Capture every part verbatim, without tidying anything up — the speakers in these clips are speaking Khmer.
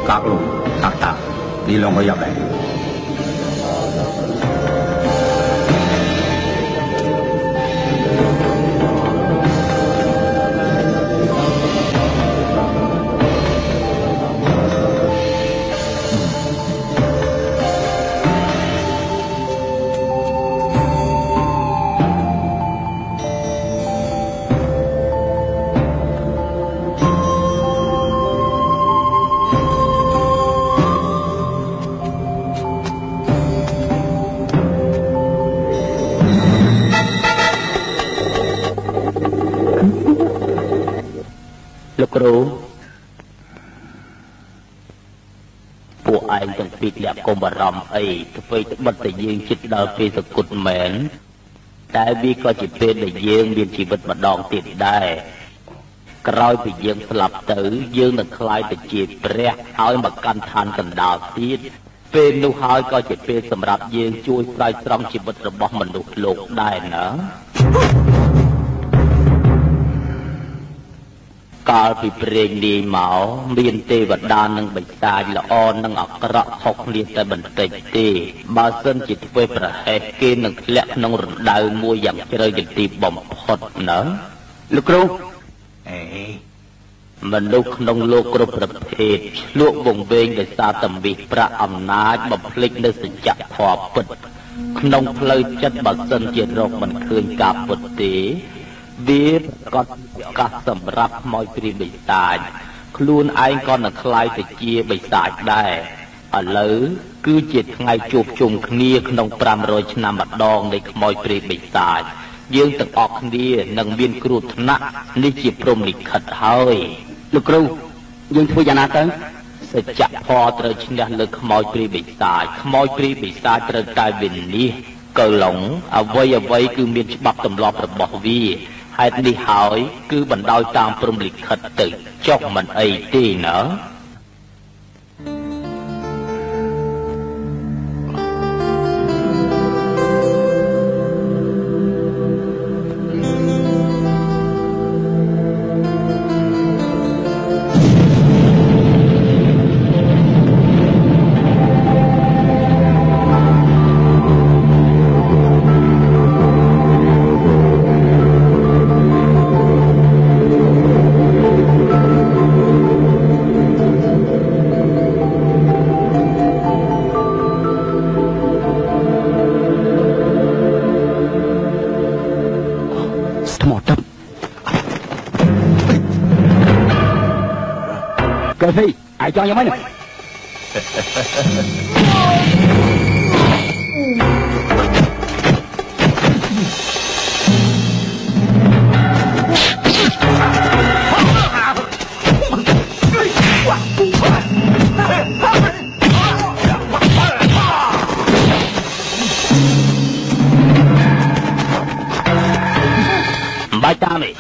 các lũ các ta đi lòng có dọc nàyគ្រូពួកឯងទាំងពីរអ្នកកុំបារម្ភអីធ្វើត្បិតតែយើងជិតដល់ពេលសគុតមែនតែវាក៏ជាពេលដែលយើងមានជីវិតម្ដងទៀតដែរក្រោយពីយើងស្លាប់ទៅយើងនឹងក្លាយទៅជាព្រះហើយមកកាន់ឋានកណ្ដាលទៀតពេលនោះហើយក៏ជាពេលសម្រាប់យើងជួយស្រោចស្រង់ជីវិតរបស់មនុស្សលោកដែរណាកាលពីព្រេងនាយមកមានទេវតានិងបិសាចល្អនិងអាក្រក់ខុសគ្នាតែបន្តិចទេបើសិនជាធ្វើប្រហែសគេនឹងធ្លាក់ក្នុងរណ្ដៅមួយយ៉ាងជ្រៅជាទីបំផុតណាលោកគ្រូអេមនុស្សក្នុងលោកគ្រប់ប្រភេទឆ្លក់វង្វេងដោយសារតែមាសប្រាក់អំណាចបំភ្លេចនៅសច្ចធម៌ពិតក្នុងផ្លូវចិត្តបើសិនជារកមិនឃើញការពិតទេវាក៏កាសសម្រាប់ខ្មោចព្រាយបិសាចខ្លួនឯងក៏នឹងខ្លាយទៅជាបិសាចដែរឥឡូវគឺជាថ្ងៃជួបជុំគ្នាក្នុងប្រាំរយឆ្នាំម្ដងនៃខ្មោចព្រាយបិសាចយើងទាំងអស់គ្នានឹងមានគ្រោះថ្នាក់នេះជាព្រហ្មលិខិតហើយលោកគ្រូយើងធ្វើយ៉ាងណាទៅសច្ចធម៌ត្រូវឈ្នះលើខ្មោចព្រាយបិសាចខ្មោចព្រាយបិសាចត្រូវតែវិនិច្ឆ័យកៅឡុងអ្វីអ្វីគឺមានច្បាប់ទម្លាប់របស់វាហេតុនេះហើយគឺបណ្ដោយតាមព្រហ្មលិខិតទៅចុះមិនអីទេណាai cho nhau mấy này bài ta này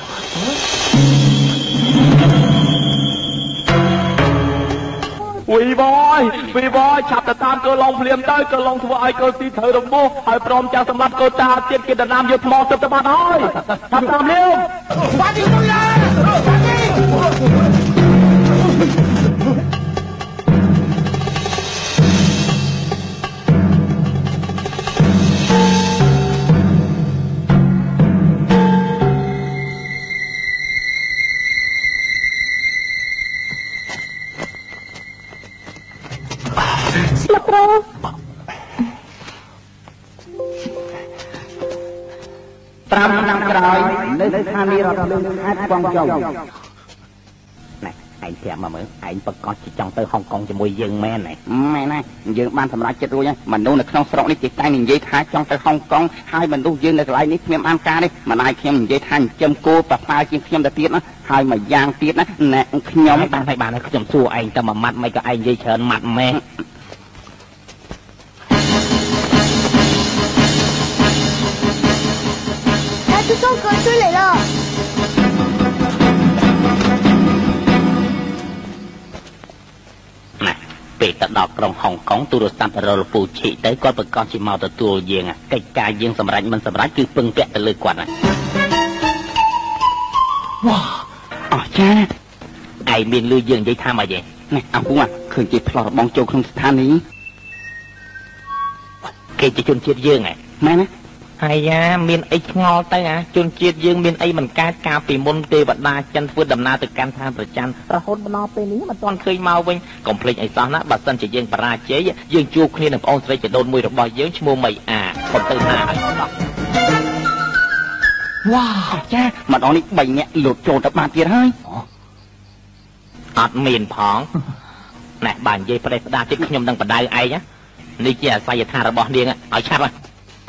Vì bói, vì bói, chạp ta tam cơ lòng phliềm tới, cơ lòng thua ai cơ si thở đồng bố, hỏi prom chàng xâm lắp cơ ta, tiết kia đàn nam vô mò sập ta bạn ơi, chạp tam liêu. Bạn đi tôi ra, bạn đi. Trăm năm rồi, nơi Hà Ni rồi lương hát quang châu. Này, anh thèm mà mới, anh bật con chỉ trong tới Hồng Kông cho mùi dương men này. Mẹ này, dương ban thầm lại chết rồi nha. Mình đâu là không sọt đi chỉ tay mình dây thái trong tới Hồng Kong, hai mình đâu dương là lại nít phim ăn ca đi, mà ai khi mình dây thái châm cô và pha chiên phim đã tiết á, hai mà giang tiết á, nè nhóm bạn phải bạn này chồng xua anh tao mà mặt mày có anh dây chờn mặt mẹ. Chú Công哥追来了。 Này,ពេលទៅដល់ក្រុងហុងកុងទូរស័ព្ទរលពូឈីទៅគាត់ប្រកាសជាមកទទួលយើងកិច្ចការយើងសម្រេចមិនសម្រេចគឺពឹងពាក់ទៅលើគាត់ហ្នឹងវ៉ាអស់ចាឯងមានលឺយើងនិយាយថាម៉េចទេនេះអាពូឃើញគេផ្លោះរបងចូលក្នុងស្ថានីយ៍គេជាជនជាតិយើងហ៎មែនទេអាយ៉ាមានអីឆ្ងល់ទៅអាជនជាតិយើងមានអីមិនកើតកាលពីមុនទេវតាចិនធ្វើដំណើរទៅកាន់ឋានព្រះច័ន្ទរហូតដល់ពេលនេះមិនទាន់ឃើញមកវិញកុំភ្លេចអីសោះណាបើសិនជាយើងបរាជ័យយើងជួបគ្នានឹងប្អូនស្រីចដូនមួយរបស់យើងឈ្មោះមីអាខំទៅណាហើយវ៉ាចាម្ដងនេះបីនាក់លោតចូលទៅបានទៀតហើយអត់មានផងណែបើនិយាយប្រេះផ្ដាចិត្តខ្ញុំនឹងបដៅឯងនេះជាអាស័យដ្ឋានរបស់នាងឲ្យឆាប់ហើយ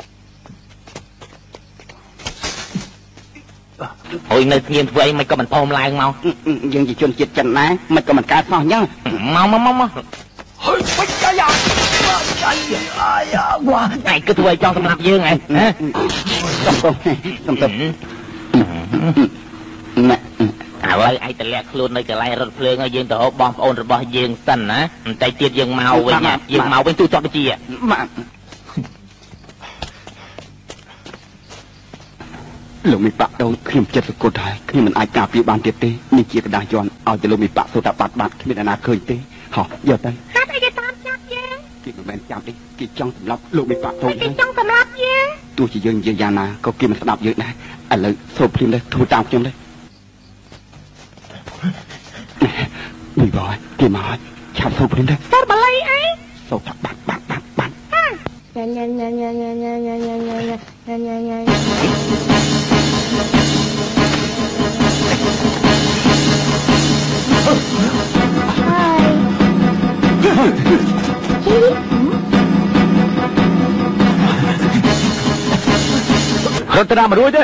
ហួយនៅស្ងៀមធ្វើអីមិនក៏មិនផោមឡើងមកយើងជាជនជាតិចិនដែរមិនក៏មិនកើតសោះអញ្ចឹងមកមកមកមកហើយបិចអាយ៉ាអាយ៉ាវ៉ាឯងគឺធ្វើឲ្យចង់សម្រាប់យើងហ៎សុំសុំសុំទៅណែឥឡូវឯងតលាក់ខ្លួននៅកន្លែងរថភ្លើងហើយយើងទៅហៅបងប្អូនរបស់យើងសិនណាបន្តិចទៀតយើងមកវិញយើងមកវិញទូចតទៅជាលោកមីប៉ាក់ដូនខ្ញុំចិត្តសកត់ហើយខ្ញុំមិនអាចការពារបានទៀតទេនេះជាกระดาษយន់ឲ្យទៅលោកមីប៉ាក់សូតាបាត់បាត់គ្មានអាណាឃើញទេហោះយកទៅហេតុអីគេតាមចាប់យើងគេមិនមែនចាប់ទេគេចង់សម្លាប់លោកមីប៉ាក់ដូនគេចង់សម្លាប់យើងទោះជាយើងនិយាយយ៉ាងណាក៏គេមិនស្ដាប់យើងដែរឥឡូវសូមភ្លាមទៅធ្វើតាមខ្ញុំទៅនេះបងគេមកឆាប់សូមភ្លាមទៅសូមបល័យអីសូមថាបាត់បាត់បាត់បាត់ញ៉ាញ៉ាញ៉ាញ៉ាញ៉ាញ៉ាញ៉ាញ៉ាញ៉ាញ៉ាញ៉ាញ៉ារត់ទៅណាមករួចទេ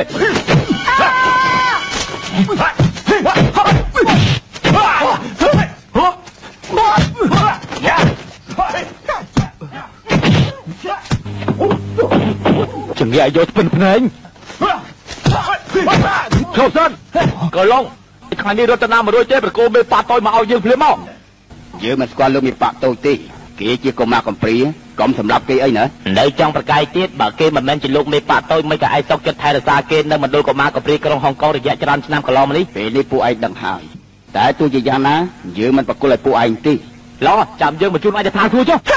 ចង្កាយកស្ពិនភ្នែងឈប់សិនក៏ឡងថ្ងៃនេះរត់ទៅណាមករួចទេប្រគោមេប៉ាតូចមកឲ្យយើងភ្លាមមកយើងមិនស្គាល់លោកមេប៉ាតូចទេគេជាកុមារកំព្រាកុំសម្រាប់គេអីណានៅចង់ប្រកាយទៀតបើគេមិនមែនជាលោកមេប៉ាតូចមិនក៏ឯងសុកចិត្តថែរក្សាគេនៅមណ្ឌលកុមារកំព្រាក្រុងហុងកុងរយៈច្រើនឆ្នាំកន្លងមកនេះពេលនេះពួកឯងដឹងហើយតែទោះជាយ៉ាងណាយើងមិនប្រគល់ឲ្យពួកឯងទេឡោះចាំយើងមកជួបឯងទៅថាគ្រូចុះ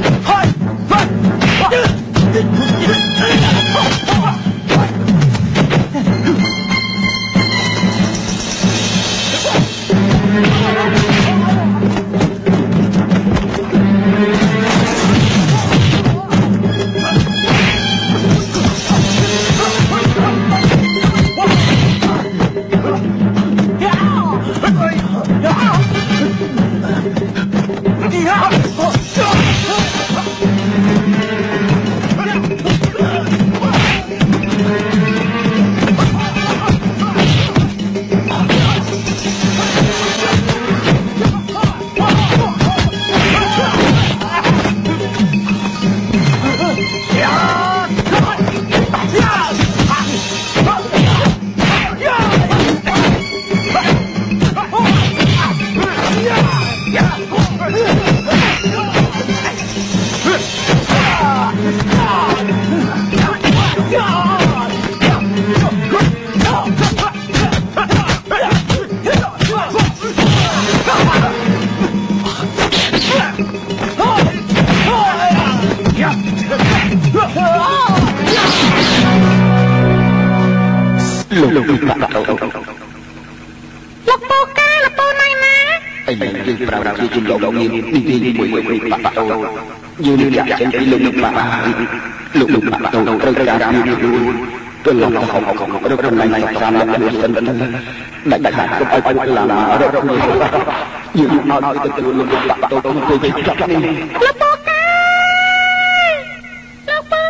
លោកលោកលោកលោកពូកាលោកពូណៃណាអីយើងប្រើជាជំនុំមាននេះមួយមួយបាក់បាក់យើងនឹងចាក់ចេញពីលោកលោកបាក់លោកលោកបាក់ត្រូវត្រូវការរៀបរួចទៅលោកទៅហៅហៅរកកន្លែងតាមលក្ខណៈសិនទៅដាច់ដាច់កុំឲ្យពួកឡារកគ្នាយើងមកទៅទទួលលោកបាក់ទៅក្នុងពេលចាប់នេះលោកពូកាលោកពូ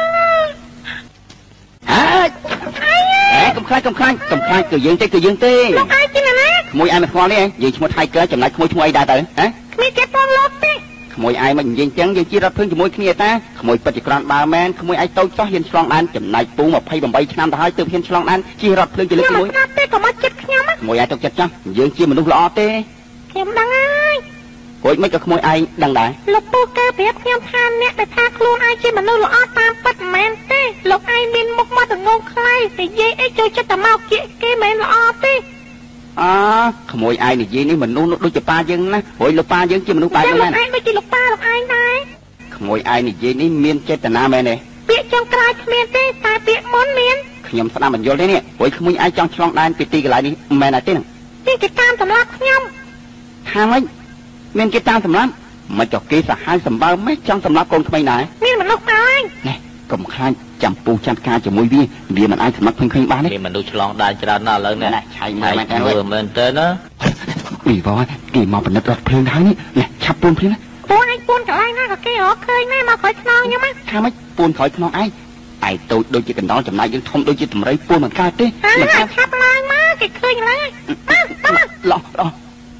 ហើយកុំខ្លាចកុំខ្លាចកុំខ្លាចគឺយើងទេគឺយើងទេលោកឯងជាណាក្មួយឯងមិនស្គាល់នេះយើងឈ្មោះថៃកើចំណែកក្មួយឈ្មោះអីដែរទៅហ៎គ្មានគេពងលោកទេក្មួយឯងមិននិយាយចឹងយើងជារត់ភឹងជាមួយគ្នាតាក្មួយពិតជាក្រាន់បើមែនក្មួយឯងតូចសោះហ៊ានឆ្លងដែនចំណែកពូยี่สิบแปดឆ្នាំទៅហើយទើបហ៊ានឆ្លងដែនជារត់ភឹងជាលើកមួយខ្ញុំទេក៏មកចិត្តខ្ញុំក្មួយឯងទុកចិត្តចាស់យើងជាមនុស្សល្អទេខ្ញុំដឹងហើយរួចមិនក៏ក្មួយឯងដឹងដែរលោកពូកើប្រាប់ខ្ញុំថាអ្នកដែលថាខ្លួនឯងជាមនុស្សល្អតាមពិតមិនមែនទេលោកឯងមានមុខមាត់ងងខ្លៃនិយាយអីចូលចិត្តតែមកគៀកគេមិនល្អទេអាក្មួយឯងនិយាយនេះមនុស្សដូចជាប៉ាយើងណាព្រោះលោកប៉ាយើងជាមនុស្សបែបហ្នឹងណាឯងដូចជាលោកប៉ាលោកឯងដែរក្មួយឯងនិយាយនេះមានចេតនាមែនទេពាក្យចុងក្រោយគ្មានទេតែពាក្យមុនមានខ្ញុំស្ដាប់បញ្យល់ទេនេះព្រោះក្មួយឯងចង់ឆ្លងដែនពីទីកន្លែងនេះមែនទេហ្នឹងនេះគេតាមសម្លាប់ខ្ញុំថាម៉េចមានគេតាមសម្លាប់មិនចុះគេសាហាវសម្បើមចង់សម្លាប់កូនក្មេងដែរមានមនុស្សឯងណែកុំខ្លាចចាំពូចាំការជាមួយវាវាមិនអាចសម្លាប់ឃើញឃើញបានទេមានមនុស្សឆ្លងដែនច្រើនណាស់ឥឡូវនេះឆៃមើលមែនទេមែនទេណាអីវ៉ាគេមកពិនិត្យរថភ្លើងហើយនេះណែឆាប់ពួនភ្លាមណាពួនឯងពួនកន្លែងណាក៏គេរកឃើញដែរមកក្រោយខ្នងខ្ញុំថាម៉េចពួនក្រោយខ្នងឯងឯងតូចដូចជាកណ្ដោចំណែកយើងធំដូចជាតម្រៃពួនមិនកើតទេមិនឆាប់ឆាប់ឡើងមកគេឃើញឡើយឡោះឡោះ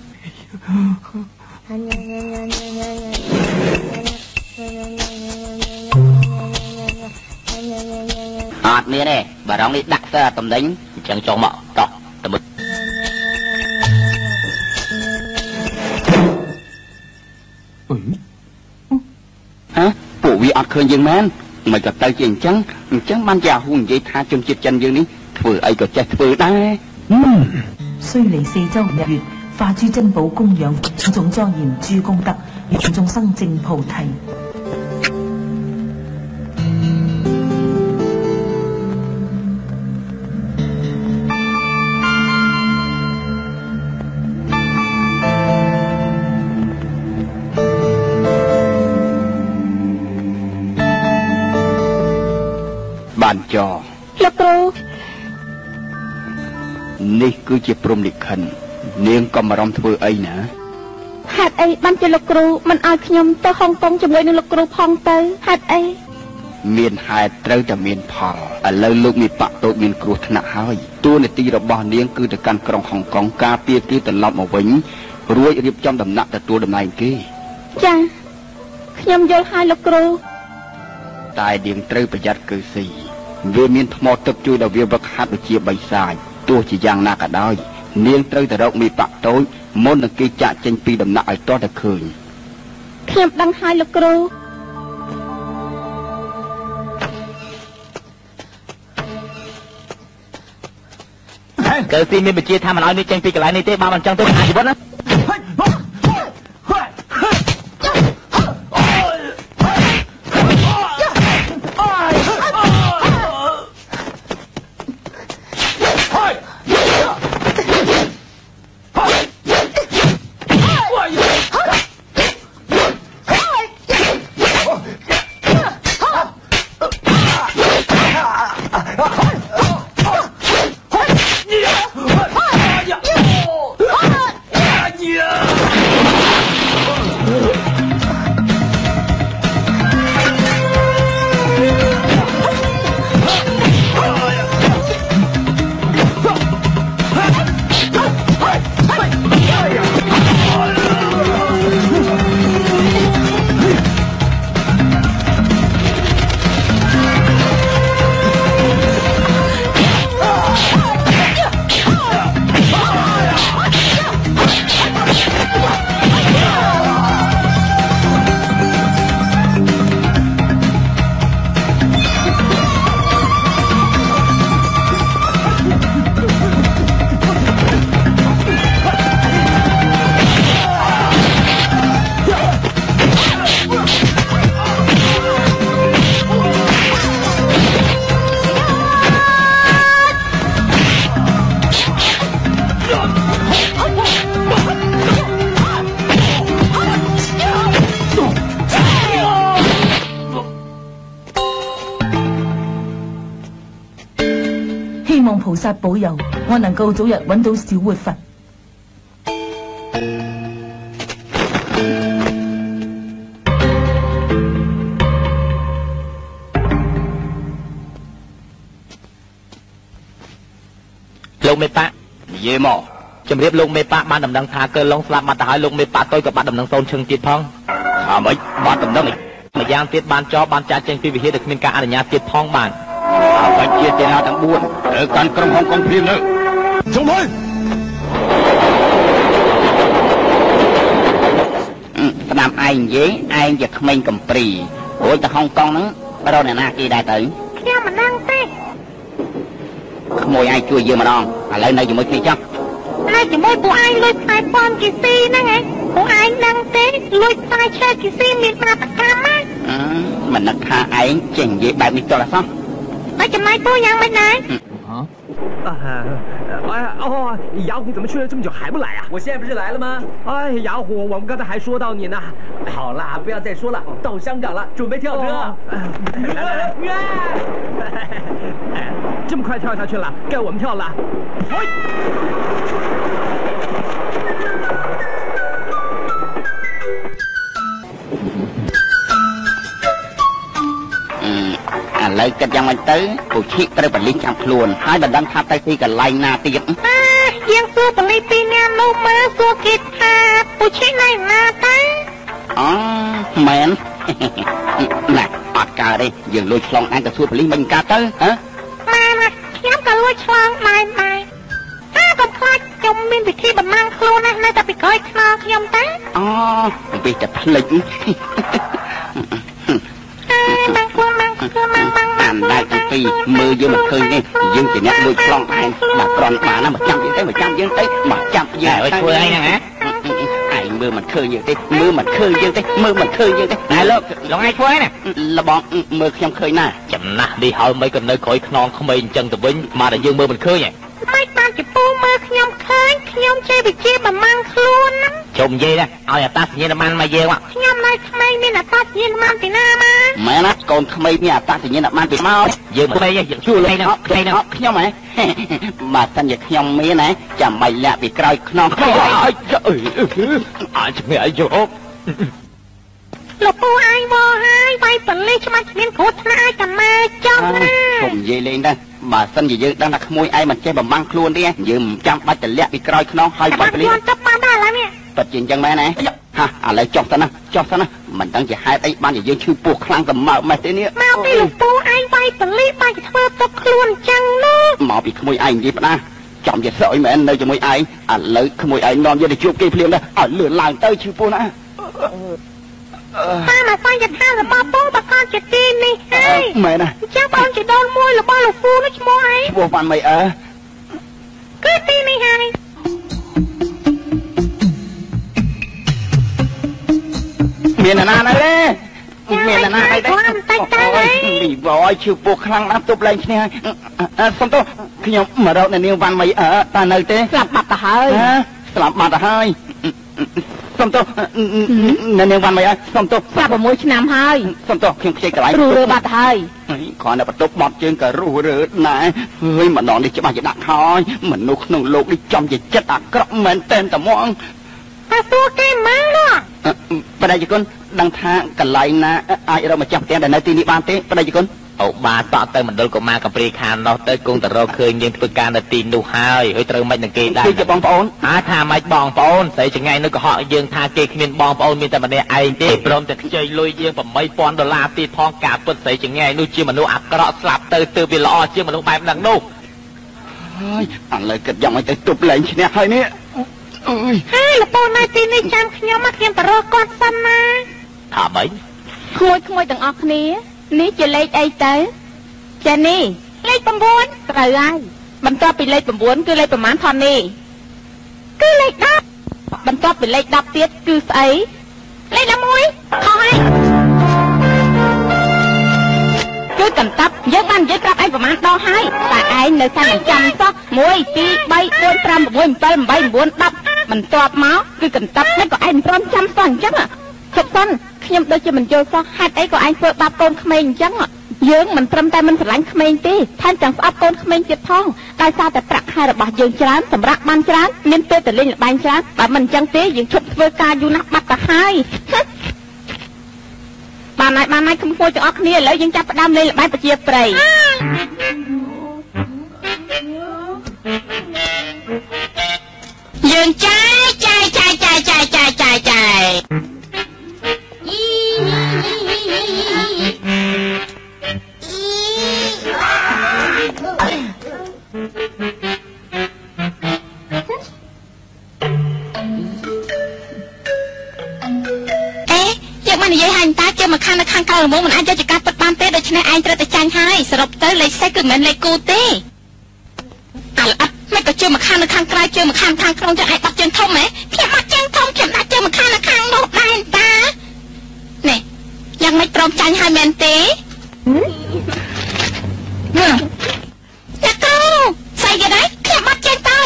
អត់មានទេបារងនេះដាក់ទៅតំដេញអញ្ចឹងចុះមកតោះតើមើលហ៎ពួកវាអត់ឃើញយើងមែនមិនក៏ទៅជាអញ្ចឹងអញ្ចឹងបានជាអាហ៊ូនិយាយថាជនជាតិចិនយើងនេះធ្វើអីក៏ចេះធ្វើដែរ雖離四周日月化諸珍寶供養種莊嚴諸功德願眾生證菩提បានចោលោកគ្រូនេះគឺជាព្រំលិខិតនាងក៏មករំធ្វើអីណាហេតុអីបានជាលោកគ្រូមិនឲ្យខ្ញុំទៅហុងកុងជាមួយនឹងលោកគ្រូផងទៅហេតុអីមានហេតុត្រូវតែមានផលឥឡូវលោកមានបាក់តូចមានគ្រោះថ្នាក់ហើយតួនាទីរបស់នាងគឺទៅកាន់ក្រុងហុងកុងការពារគេត្រឡប់មកវិញរួចរៀបចំដំណាក់ទទួលតំណែងគេចាខ្ញុំយល់ហើយលោកគ្រូតែនាងត្រូវប្រយ័ត្នគឺស៊ីវាមានថ្មទឹកជួយដល់វាវឹកហាត់ដូចជាបិសាចទោះជាយ៉ាងណាក៏ដោយនាងត្រូវតែរកមីបាក់តូចមុននឹងគេចាក់ចេញពីដំណាក់ឲ្យទាស់តែឃើញខ្ញុំដឹងហើយលោកគ្រូកើស៊ីមានបញ្ជាថាមិនឲ្យនេះចេញពីកន្លែងនេះទេបើមិនចង់ទៅអាជីវិតណា菩薩保佑，我能夠早日揾到小活佛。 លោកមេប៉ានិយាយមកជំរាបលោកមេប៉ាបានដំណឹងថាកើឡុងស្លាប់បាត់ទៅហើយលោកមេប៉ាតូចក៏បាត់ដំណឹងសូនឈឹងទៀតផងថាម៉េចបាត់ដំណឹងម្យ៉ាងទៀតបានចោលបានចាត់ចេញពីវិហារដែលគ្មានការអនុញ្ញាតទៀតផងបានអ្វីជាទេណាទាំងបួនទៅកាន់ក្រុងហុងកុងព្រាមនៅជុំហើយស្ដាប់ឯងនិយាយឯងជាក្មេងកំព្រីរួចទៅហុងកុងហ្នឹងរកអ្នកណាគេដែរទៅខ្ញុំមិនដឹងទេក្មួយឯងជួយយើងម្ដងឥឡូវនៅជាមួយគ្នាចុះហើយជាមួយពួកឯងលួចផ្សាយព័ន្ធគីស៊ីហ្នឹងឯងពួកឯងដឹងទេលួចផ្សាយឈើគីស៊ីមានបាបកម្មណាអឺមិននឹកថាឯងចេះនិយាយបែបនេះតោះអសោះហើយចំណាយពូយ៉ាងម៉េចដែរ啊，哎哦，杨虎怎么去了这么久还不来啊？ 我现在不是来了吗？ 哎，杨虎，我们刚才还说到你呢。 好啦，不要再说了，到香港了，准备跳车。 来来来，这么快跳下去了，该我们跳了。 ឥឡូវគិតយ៉ាងម៉េចទៅពូឈីត្រូវបលិញចាំខ្លួនហើយមិនដឹងថាទៅទីកន្លែងណាទៀតយើងសួរបលិញពីញ៉ាំនោះមើលសួរគេថាពូឈីនៅណាទៅអូមែនណាអត់កើតទេយើងលួចឆ្លងអានទៅសួរបលិញមិនកើតទៅហ៎ម៉ែណាខ្ញុំក៏លួចឆ្លងដែរដែរតែកុំខ្លាចខ្ញុំមានវិធីបំណងខ្លួនណានៅតែពីក្រោយខ្នល់ខ្ញុំទៅអូអំពីតែផ្លិចអានដែរទាំងពីរមើលយើងមិនឃើញទេយើងជាអ្នកលួចឆ្លងដែនមកប្រន់បានណាមកចាំយើងទៅមកចាំយើងទៅមកចាប់យើងទៅធ្វើអីហ្នឹងហ៎ឯងមើលមិនឃើញយើងទេមើលមិនឃើញយើងទេមើលមិនឃើញយើងទេតែលោកលោកឯងធ្វើណាលបងមើលខ្ញុំឃើញណាចំណាស់នេះហើយមិនក៏នៅក្រោយខ្នងក្មេងអញ្ចឹងទៅវិញមកតែយើងមើលមិនឃើញហ៎មិនបានជាពូមើលខ្ញុំឃើញខ្ញុំចេះវិជាបំណងខ្លួនណាជុំនិយាយណាឲ្យអត្តសញ្ញាណប័ណ្ណមកយើងខ្ញុំនៅក្មេងមានអត្តសញ្ញាណប័ណ្ណពីណាមកមែនណាកូនក្មេងមានអត្តសញ្ញាណប័ណ្ណពីមកយើងក្មេងយើងជួលឯនោះក្មេងនោះខ្ញុំហ៎បើសិនជាខ្ញុំមានណាចាំបាច់លាក់ពីក្រោយខ្នងក្មេងអើយអាចជំនាញយកលោកពូអញមកហើយវាយប៉លិសច្បាស់គ្មានគ្រោះថ្នាក់ឲ្យតែមើលចំណាកុំនិយាយលេងដែរបើសិនជាយើងដឹងថាក្មួយឯងមិនចេះបំបាំងខ្លួនទេយើងមិនចាំបាច់ទៅលាក់ពីក្រោយខ្នងហើយប៉លិសចាប់បានដែរឡើយនេះពិតជាអញ្ចឹងមែនទេហាឥឡូវចុះទៅណាចុះទៅណាមិនដឹងជាហេតុអីបានជាយើងឈឺពោះខ្លាំងទៅមកម៉េះទេនេះមកពីលោកពូឯងវាយប៉លិសបានជាធ្វើទុកខ្លួនអញ្ចឹងនោះមកពីក្មួយឯងនិយាយផ្ដាស់ចំជាស្អុយមែននៅជាមួយឯងឥឡូវក្មួយឯងនាំយើងទៅជួបគេភ្លាមដែរឲ្យលឿនឡើងទៅឈឺពោះណាតាមអាសញ្ញដ្ឋានរបស់ពូបកជាទីនេះហើយមែនណាចាំបងជាដូនមួយរបស់លោកពូនោះឈ្មោះអីឈ្មោះវ៉ាន់មីអើគឺទីនេះហើយមានណាណាទេមានណាណាទេបន្តិចទៅនេះបយឈឺពោះខ្លាំងណាស់ទប់លែងឈ្នះសុំទោសខ្ញុំមករកនៅនាងវ៉ាន់មីអើតើនៅទេស្លាប់បាត់ទៅហើយស្លាប់បាត់ទៅហើយសុំទោសនៅនាងវ៉ាន់មីអើសុំទោសស្លាប់៦ឆ្នាំហើយសុំទោសខ្ញុំខ្ជិលកន្លែងរੂរើបាត់ហើយគ្រាន់តែបន្ទប់បត់ជើងក៏រੂរើណែហើយម្ដងនេះច្បាស់ជាដាក់ខោមនុស្សក្នុងលោកនេះចំជាចិត្តអាក្រក់មែនតែនតែហ្មងតែសួរគេមកនោះបដិជនដឹងថាកន្លែងណាអាចរកម្ចាស់ផ្ទះដែលនៅទីនេះបានទេបដិជនអូបាទតទៅមណ្ឌលកុមារកំព្រាខាននោះទៅគង់តរកឃើញយើងធ្វើការនៅទីនោះហើយហើយត្រូវមិននឹងគេដែរគេជាបងប្អូនអាថាមិនបងប្អូនស្រីចង្អែនៅកុហកយើងថាគេគ្មានបងប្អូនមានតែម្នាក់ឯងទេព្រមតែខ្ចីលុយយើង8ពាន់ដុល្លារទៀតផងការពិតស្រីចង្អែនោះជាមនុស្សអាក្រក់ស្លាប់ទៅទៅវាល្អជាមនុស្សបែបហ្នឹងនោះហើយឥឡូវគិតយ៉ាងម៉េចទៅទប់លែងឈ្នះហើយនេះអើយហើយលោកពូនៅទីនេះចាំខ្ញុំមកខ្ញុំទៅរកគាត់សិនណាថាម៉េចក្មួយក្មួយទាំងអស់គ្នានេះជាលេខអីទៅចានេះលេខ9ត្រូវហើយបន្ទាប់ពីលេខ9គឺលេខប្រមាណថននេះគឺលេខ10បន្ទាប់ពីលេខ10ទៀតគឺស្អីលេខ11ខុសហើយគឺកន្តប់យើងបាននិយាយប្រាប់ឯងប្រមាណដងហើយតែឯងនៅតែមិនចាំសោះ1 2 3 4 5 6 7 8 9 10បន្ទាប់មកគឺកន្តប់នេះក៏ឯងមិនព្រមចាំសោះអញ្ចឹងជប់សិនខ្ញុំដូចជាមិនយល់សោះហេតុអីក៏ឯងធ្វើបាបកូនក្មេងអញ្ចឹងយើងមិនត្រឹមតែមិនស្រឡាញ់ក្មេងទេថែមទាំងស្អប់កូនក្មេងទៀតផងដោយសារតែប្រាក់ខែរបស់យើងច្រើនសម្រាប់បានច្រើនមានពេលទៅលេងល្បែងច្រើនបើមិនអញ្ចឹងទេយើងឈប់ធ្វើការយូរណាស់បាត់ទៅហើយបានហើយបានហើយខ្ញុំគួរទាំងអស់គ្នាឥឡូវយើងចាប់ផ្ដើមលេងល្បែងប្រជាប្រិយយើងចាយចាយចាយចាយចាយចាយចាយចាយនិយាយហាញ់តាជាមកខាងនៅខាងក្រៅល្មមមិនអាចយកចកាពិតបានទេដូច្នេះឯងត្រូវតែចាញ់ហើយសរុបទៅលេខសេះគឺមិនមែនលេខគូទេអាល្អិតមិនក៏ជើងមកខាងនៅខាងក្រៅជើងមកខាងខាងក្នុងចឹងឯងបាត់ជើងធំហ៎ខ្ញុំបាត់ជើងធំខ្ញុំដាក់ជើងមកខាងនៅខាងនោះដែរតានេះយ៉ាងមិនព្រមចាញ់ឲ្យមែនទេអ្នកគ្រូស្អីគេដែរខ្ញុំបាត់ជើងតើ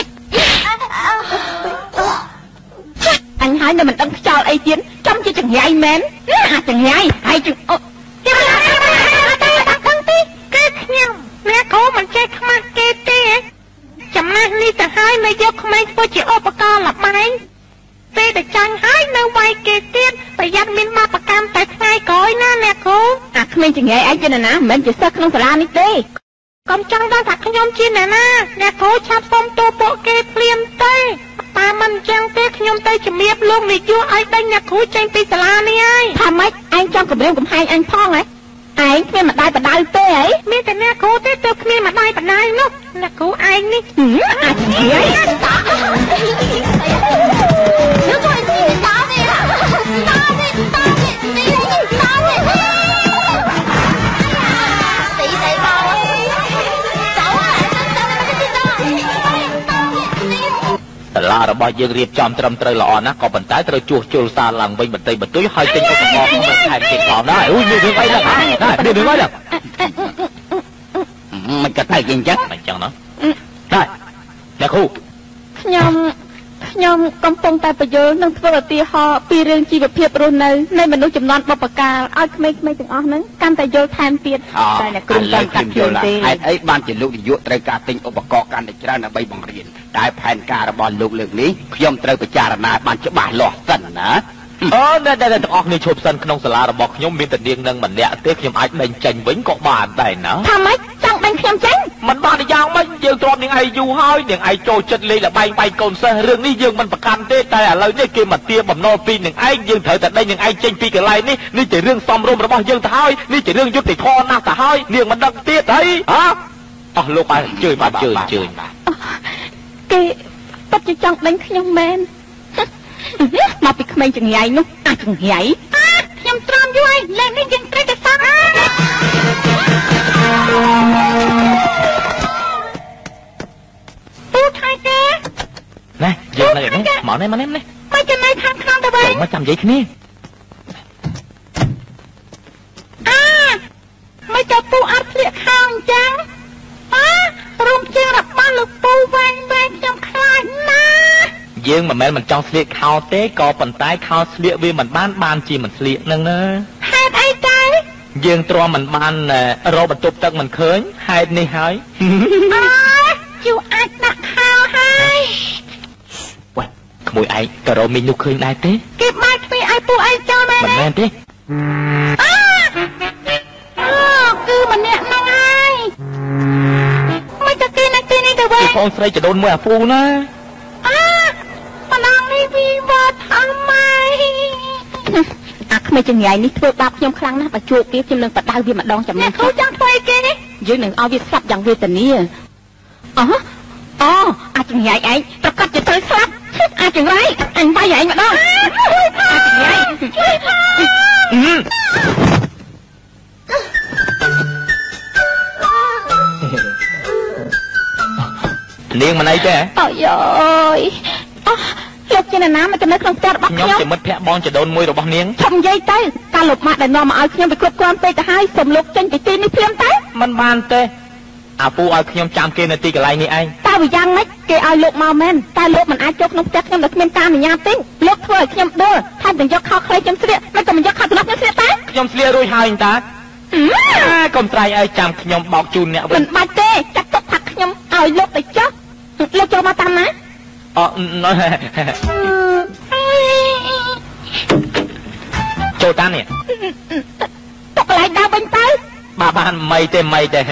អញហើយនៅមិនដឹងខ្យល់អីទៀតចំជាចង្រៃមែនអាចង្រៃហើយជើងអូខ្ញុំអត់ដឹងទេគឺខ្ញុំអ្នកគ្រូមិនចេះខ្មាស់គេទេចំណេះនេះទៅហើយនៅយកក្មេងធ្វើជាឧបករណ៍លបែងពេលតែចាញ់ហើយនៅវាយគេទៀតប្រយ័ត្នមានបាបកម្មតែថ្ងៃក្រោយណាអ្នកគ្រូអាក្មេងចង្រៃឯងជាណាមិនមែនជាសិស្សក្នុងសាលានេះទេកុំចង់ដឹងថាខ្ញុំជាណាណាអ្នកគ្រូឆាប់សុំទូពួកគេភ្លាមទេតែមិនចឹងទេខ្ញុំទៅជំរាបលោកនាយកឲ្យដេញអ្នកគ្រូចេញពីសាលានេះហើយថាម៉េចឯងចង់គម្រាមកំហែងអញផងហ៎ឯងគ្មានម្ដាយបដៅទេហីមានតែអ្នកគ្រូទេទើបគ្មានម្ដាយបដៅនោះអ្នកគ្រូឯងនេះអាចនិយាយលោកជួយទីតាទេតាទេតាទេទីតាទេទីស្អីបងចូលហើយទៅទៅទៅទីតាសាលារបស់យើងរៀបចំត្រឹមត្រូវល្អណាស់ក៏ប៉ុន្តែត្រូវជួសជុលសាលឡើងវិញបន្តិចបន្តួចហើយទិញឧបករណ៍ក្នុងខែទៀតផងដែរអូយមានរឿងអីដែរណាមានរឿងអីដែរមិនក៏ទៅគេអញ្ចឹងអញ្ចឹងណាដែរអ្នកគ្រូខ្ញុំខ្ញុំកំពុងតែបញ្យល់នឹងធ្វើឧទាហរណ៍ពីរឿងជីវភាពរស់នៅនៃមនុស្សចំនួនបុព្វកាលឲ្យក្មេងៗទាំងអស់ហ្នឹងកាន់តែយល់ថែមទៀតតែអ្នកគ្រូតាមកាត់យល់ទេហេតុអីបានជាលោកនាយកត្រូវការទិញឧបករណ៍កាន់តែច្រើនដើម្បីបង្រៀនតែផែនការរបស់លោកលើកនេះខ្ញុំត្រូវពិចារណាបានច្បាស់លាស់សិនណាអូអ្នកដែលទាំងអស់គ្នាឈប់សិនក្នុងសាលារបស់ខ្ញុំមានតែនាងនឹងម្នាក់ទេខ្ញុំអាចដេញចេញវិញក៏បានដែរណាថាម៉េចចង់ដេញខ្ញុំចេញមិនបានយ៉ាងម៉េចយើងទ្រាំនាងឯងយូរហើយនាងឯងចូលចិត្តលេងល្បែងបែកកូនសិស្សរឿងនេះយើងមិនប្រកាន់ទេតែឥឡូវនេះគេមកទាបំណុលពីនាងឯងយើងត្រូវតែដេញនាងឯងចេញពីកន្លែងនេះនេះជារឿងសំរុំរបស់យើងទៅហើយនេះជារឿងយុត្តិធម៌ណាស់ទៅហើយនាងមិនដឹងទៀតអីហ៎អស់លោកបានជើញបានជើញជើញគេពិតជាចង់ដេញខ្ញុំមែនមកពីក្មេងចង្រៃនោះអាចចង្រៃខ្ញុំត្រាំយូរហើយលេងនេះយើងត្រូវតែសងពូថៃទេណែយើងនៅនេះមកនេះមកនេះនេះមកចាំនៅខាងក្នុងទៅវិញមកចាំនិយាយគ្នាអាមិនទៅពូអត់ភ្លាកខោអញ្ចឹងអារុំជាងរបស់លោកពូវែងវែងខ្ញុំខ្លាចណាយើងមិនមែនមិនចង់ស្លៀកខោទេក៏ប៉ុន្តែខោស្លៀកវាមិនបានបានជាមិនស្លៀកនឹងណាហេតុអីទៅយើងទ្រាំមិនបានរកបន្ទប់ទឹកមិនឃើញហេតុនេះហើយអូជូអាចដាក់ខោហើយវ៉ាក្មួយឯងក៏រកមីងនោះឃើញដែរទេគេបាច់ទ្វារឲ្យពួកឯងចូលមែនមិនមែនទេអូគឺម្នាក់ហ្នឹងហើយមិនទៅទីណាទីនេះទៅវិញបងស្រីចដូនមួយអាពូណាវីវ៉ាធ្វើម៉េចអាក្មេងចង្រៃនេះធ្វើបាបខ្ញុំខ្លាំងណាស់បើជួបវាខ្ញុំនឹងបដៅវាម្ដងចំណេះគ្រូចង់ធ្វើអីគេនេះយើងនឹងឲ្យវាស្លាប់យ៉ាងវេទនាអូអូអាចចង្រៃឯងប្រកាសជាត្រូវស្លាប់អាចចង្រៃអញបាយឯងម្ដងអាចចង្រៃនាងមិនអីទេអូយអើយអូលោកជាណាមកនៅក្នុងផ្ទះរបស់ខ្ញុំខ្ញុំជាមិត្តភក្តិបងចដូនមួយរបស់នាងឈប់និយាយទៅការលោកម៉ាក់ដែលនាំមកឲ្យខ្ញុំទៅគ្រប់គ្រាន់ពេកទៅហើយសូមលោកចេញពីទីនេះភ្លាមទៅមិនបានទេអាពូឲ្យខ្ញុំចាំគេនៅទីកន្លែងនេះឯងតើវាយ៉ាងម៉េចគេឲ្យលោកមកមែនតែលោកមិនអាចចូលក្នុងផ្ទះខ្ញុំដោយគ្មានការអនុញ្ញាតទេលោកធ្វើឲ្យខ្ញុំដួលថែមទាំងយកខោខ្លីខ្ញុំស្លៀកមិនក៏មិនយកខោត្រឡប់ខ្ញុំស្លៀកតែខ្ញុំស្លៀករួចហើយតាកុំត្រៃឲ្យចាំខ្ញុំបោកជូនអ្នកវិញមិនបាច់ទេចាត់ទុកថាខ្ញុំឲ្យលោកទៅចុះលោកចូលមកតាមណាអូចូលតានេះទុកកន្លែងដើរវិញទៅបាទបានមិនទេមិនទេ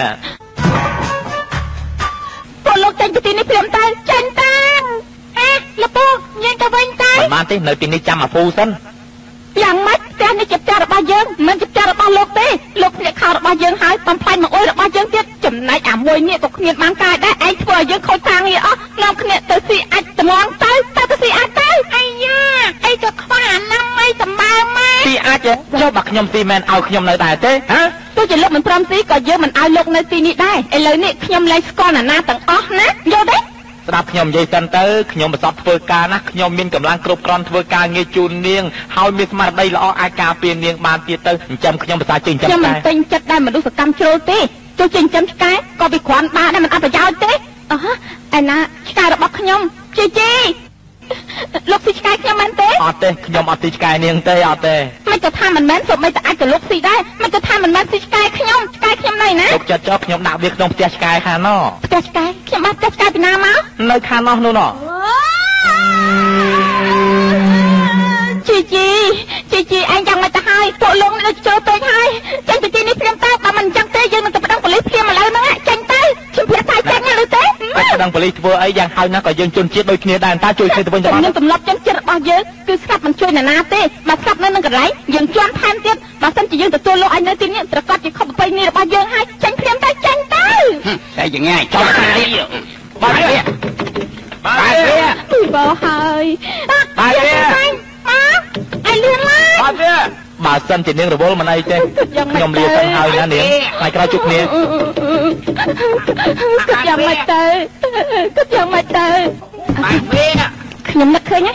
ពួកលោកចេញពីទីនេះព្រាមទៅចេញតាអេលោកពូញ៉ាំទៅវិញទៅមិនបានទេនៅទីនេះចាំអាពូសិនយ៉ាងម៉េចផ្ទះនេះជាផ្ទះរបស់យើងមិនជាផ្ទះរបស់លោកទេលោកភ្នាក់ខោរបស់យើងហើយបំផ្លាញមកអុយរបស់យើងទៀតចំណែកអាមួយនេះក៏គ្មានបានកាយដែរឯងធ្វើឲ្យយើងខូចការងារអស់នាំគ្នាទៅស៊ីអាចត្មងទៅទៅទៅស៊ីអាចទៅអាយ៉ាអីក៏ខ្វះអាណាំអីសម្បើមមកស៊ីអាចចុះបើខ្ញុំស៊ីមែនឲ្យខ្ញុំនៅដែរទេហ៎ទូទោះជាលោកមិនព្រមទីក៏យើងមិនឲ្យលោកនៅទីនេះដែរឥឡូវនេះខ្ញុំលែងស្គាល់ណានាទាំងអស់ណាយល់ទេស្ដាប់ខ្ញុំនិយាយសិនទៅខ្ញុំប្រសពធ្វើការណាខ្ញុំមានកម្លាំងគ្រប់គ្រាន់ធ្វើការងារជូននាងហើយមានស្មារតីល្អអាចការពារនាងបានទៀតទៅអញ្ចឹងខ្ញុំប្រសាជិញចាំខ្ញុំមិនពេញចិត្តដែរមនុស្សសកម្មជ្រុលទេទោះជាចិញ្ចឹមឆ្កែក៏វាគ្រាន់បានដែរមិនអត់ប្រយោជន៍ទេអឺឯណាឆ្កែរបស់ខ្ញុំជីជីលោកស៊ីឆ្កែខ្ញុំមែនទេអត់ទេខ្ញុំអត់ស៊ីឆ្កែនាងទេអត់ទេមិនក៏ថាមិនមែនសូម្បីតែអាចក៏លោកស៊ីដែរមិនក៏ថាមិនមែនស៊ីឆ្កែខ្ញុំឆ្កែខ្ញុំនៅណាលោកចិត្តចុះខ្ញុំដាក់វាក្នុងផ្ទះឆ្កែខាងណោះផ្ទះឆ្កែខ្ញុំបានផ្ទះឆ្កែពីណាមកនៅខាងណោះនោះណោះជីជីជីជីឯងយ៉ាងម៉េចទៅហើយពួកលោកនេះដូចចូលពេកហើយចេញពីទីនេះព្រាមទៅបើមិនអញ្ចឹងទេយើងនឹងទៅប្តឹងប៉ូលីសព្រាមឥឡូវហ្នឹងចេញទៅខ្ញុំព្រាមតែចេញណាឬទេប្តឹងប៉ូលីសធ្វើអីយ៉ាងហោចណាស់ក៏យើងជន់ជាតិដូចគ្នាដែរតើជួយគ្នាទៅវិញទៅមកខ្ញុំទម្លាប់ចំចិត្តរបស់យើងគឺស្កាប់មិនជួយណាណាទេបើស្កាប់នៅនឹងកន្លែងយើងជន់ថែមទៀតបើមិនជាយើងទទួលលោកឲ្យនៅទីនេះប្រកាសជាខុសប្រពៃណីរបស់យើងហើយចេញព្រាមតែចេញទៅតែយ៉ាងងាយចោលទៅបាទវាបាទវាពីបោហើយបាទវាអីលឿនឡើយបាទវាបើសិនជានាងរវល់មិនអីទេខ្ញុំលាសិនហើយណានាងថ្ងៃក្រោយជួបគ្នាគិតយ៉ាងម៉េចទៅគិតយ៉ាងម៉េចទៅបាទវាខ្ញុំនឹកឃើញ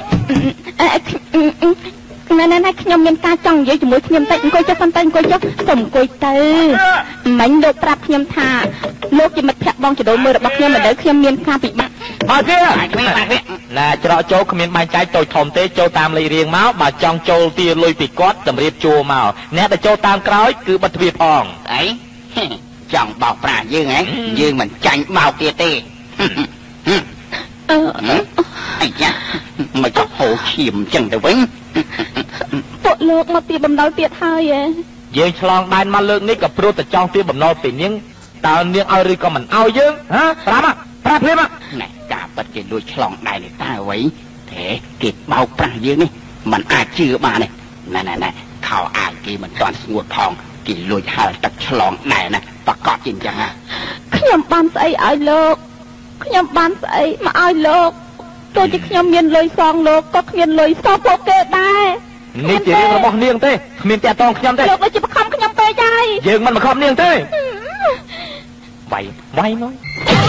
ហ៎ណែណែខ្ញុំមានការចង់និយាយជាមួយខ្ញុំតិចអង្គុយចុះសិនទៅអង្គុយចុះសូមអង្គុយទៅមិញលោកប្រាប់ខ្ញុំថាលោកជាមិត្តភក្តិបងចដូនមើលរបស់ខ្ញុំឥឡូវខ្ញុំមានការពិបាកបាទវាណាច្រកចូលគ្មានបែងចែកតូចធំទេចូលតាមលេខរៀងមកបើចង់ចូលទាលុយពីគាត់តម្រៀបជួមកអ្នកដែលចូលតាមក្រោយគឺបិទទ្វារផងអីចង់បោកប្រាស់យើងហ៎យើងមិនចាញ់បោកទៀតទេអឺអីយ៉ាមិនក៏ហូរឈាមអញ្ចឹងទៅវិញពួកលោកមកពីបំណុលទៀតហើយយើងឆ្លងដែនមកលើកនេះក៏ព្រោះតែចង់ពីបំណុលពីនាងតើនាងឲ្យឬក៏មិនឲ្យយើងហ៎ប្រាប់ប្រាប់ភ្លាមណែការពិតគេលួចឆ្លងដែននេះតើអ្វីទេគេបោកប្រាស់យើងនេះมันអាចជឿបានទេណែណែណែខោអាវគេមិនទាន់ស្ងួតផងគេលួចហើរទឹកឆ្លងដែនណាប្រកាសជាអញ្ចឹងណាខ្ញុំបានស្អីឲ្យលោកខ្ញុំបានស្អីមកឲ្យលោកទោះជាខ្ញុំមានលុយសងលោកក៏គ្មានលុយសងពួកគេដែរនេះជារឿងរបស់នាងទេគ្មានតាក់ទងខ្ញុំទេលោកដូចជាបខំខ្ញុំពេកហើយយើងមិនបខំនាងទេវាយវាយមក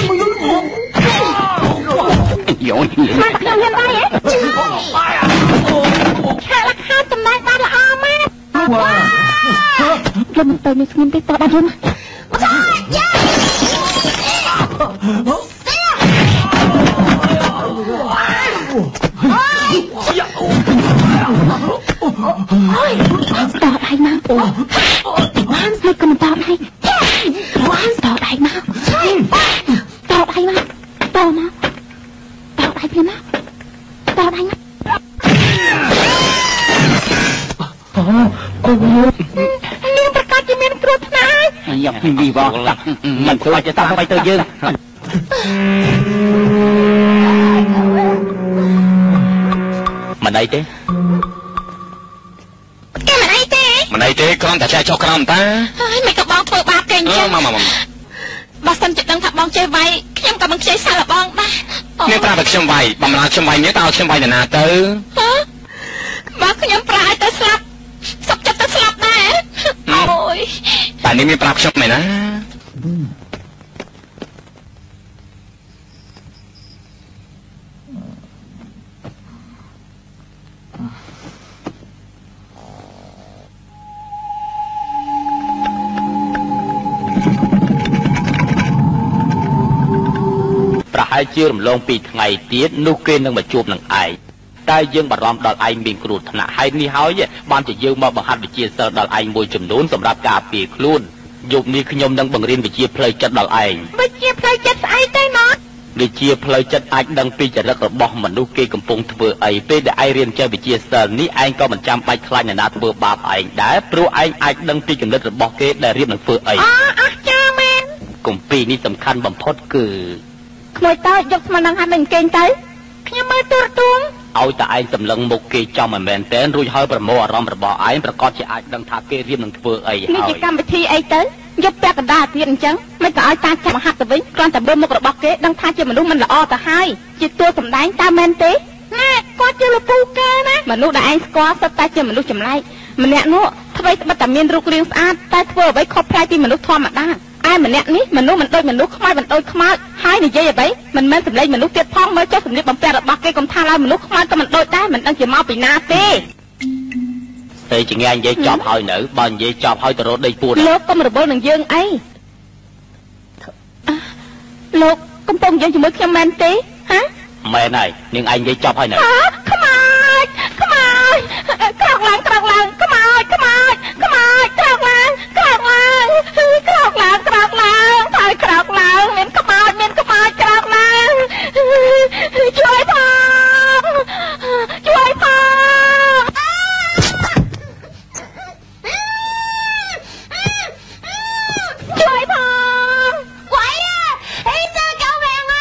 យោយមកខ្ញុំហ៊ានដែរឆាក់លក្ខខណ្ឌតំណែងបានល្អម៉ែលោកមិនទៅនេះស្ងៀមទេតោះបានយល់មកយ៉ាអូយតោះដៃមកអូនេះក៏មិនតោះដៃតោះដៃមកតោះដៃមកតោះមកតោះដៃពីណាតោះដៃមកអូកូននាងប្រកាសជាមានគ្រោះថ្នាក់យ៉ាពីវីវ៉ាមិនខ្លាចจะតាមไปទៅយើងមិនអីទេគេមិនអីទេមិនអីទេគ្រាន់តែចែកចុះក្រោមតាហើយមិនក៏បងធ្វើបាបគេអញ្ចឹងមកមកមកបើសិនជាដឹងថាបងចេះវាយខ្ញុំក៏មិនខ្ចីសាល់បងដែរនេះប្រាប់តែខ្ញុំវាយបំរើខ្ញុំវាយនេះតើឲ្យខ្ញុំវាយនរណាទៅបើខ្ញុំប្រាឲ្យទៅស្លាប់សុខចិត្តទៅស្លាប់ដែរអូយតែនេះមានប្រាប់ខ្ញុំមែនណាប្រហែលជារំលងពីថ្ងៃទៀតនោះគេនឹងមកជួបនឹងឯងតែយើងបារម្ភដល់ឯងមានគ្រោះថ្នាក់ហើយនេះហើយបានជាយើងមកបង្ហាត់វិជ្ជាសិលដល់ឯងមួយចំនួនសម្រាប់ការពារខ្លួនយប់នេះខ្ញុំនឹងបង្រៀនវិជ្ជាផ្លូវចិត្តដល់ឯងវិជ្ជាផ្លូវចិត្តស្អីទៅណោះវិជ្ជាផ្លូវចិត្តអាចដឹងពីចរិតរបស់មនុស្សគេកំពុងធ្វើអីពេលដែលឯងរៀនចេះវិជ្ជាសិលនេះឯងក៏មិនចាំបាច់ខ្លាចអ្នកណាធ្វើបាបឯងដែរព្រោះឯងអាចដឹងពីគំនិតរបស់គេដែលរៀបនឹងធ្វើអីអូអស្ចារ្យមែនគម្ពីរនេះសំខាន់បំផុតគឺក្មួយតើយកស្មាននឹងហាត់នឹងកេងទៅខ្ញុំមើលទូរទស្សន៍ឲ្យតែឯងសម្លឹងមុខគេចំមិនមែនទេរួចហើយប្រមូលអារម្មណ៍របស់ឯងប្រកាសជាអាចដឹងថាគេរៀបនឹងធ្វើអីហើយនេះជាកម្មវិធីអីទៅយកពាក់កណ្ដាលទៀតអញ្ចឹងមិនក៏ឲ្យតាចាប់ហាត់ទៅវិញគ្រាន់តែមើលមុខរបស់គេដឹងថាជាមនុស្សមិនល្អទៅហើយជាតួសម្ដែងតើមែនទេណាគាត់ជាលោកពូកែណាមនុស្សដែលឯងស្គាល់សុទ្ធតែជាមនុស្សចម្លែកម្នាក់នោះអ្វីត្បិតតែមានរូបរាងស្អាតតែធ្វើអ្វីខុសប្លែកពីមនុស្សធម្មតាឯម្នាក់នេះមនុស្សមិនដូចមនុស្សខ្មៅមិនដូចខ្មៅហើយនិយាយអ្វីមិនមែនសម្លេងមនុស្សទៀតផងមើលចុះសម្លៀកបំពាក់របស់គេកុំថាឡើយមនុស្សខ្មៅក៏មិនដូចដែរមិនដឹងជាមកពីណាទេតែចង្អាយនិយាយចប់ហើយនៅបើនិយាយចប់ហើយទៅរត់ដីពួតលោកកុំរវល់នឹងយើងអីលោកកំពុងនិយាយជាមួយខ្ញុំមែនទេហ៎មែនហើយនាងឯងនិយាយចប់ហើយនៅខ្មៅខ្មៅក្រោកឡើងក្រោកឡើងខ្មៅខ្មៅខ្មៅក្រោកឡើងក្រោកឡើងក្រោកឡើងក្រោកឡើងហើយក្រោកឡើងមានខ្មៅមានខ្មៅក្រោកឡើងជួយផងជួយផងជួយផង鬼呀黑色救命啊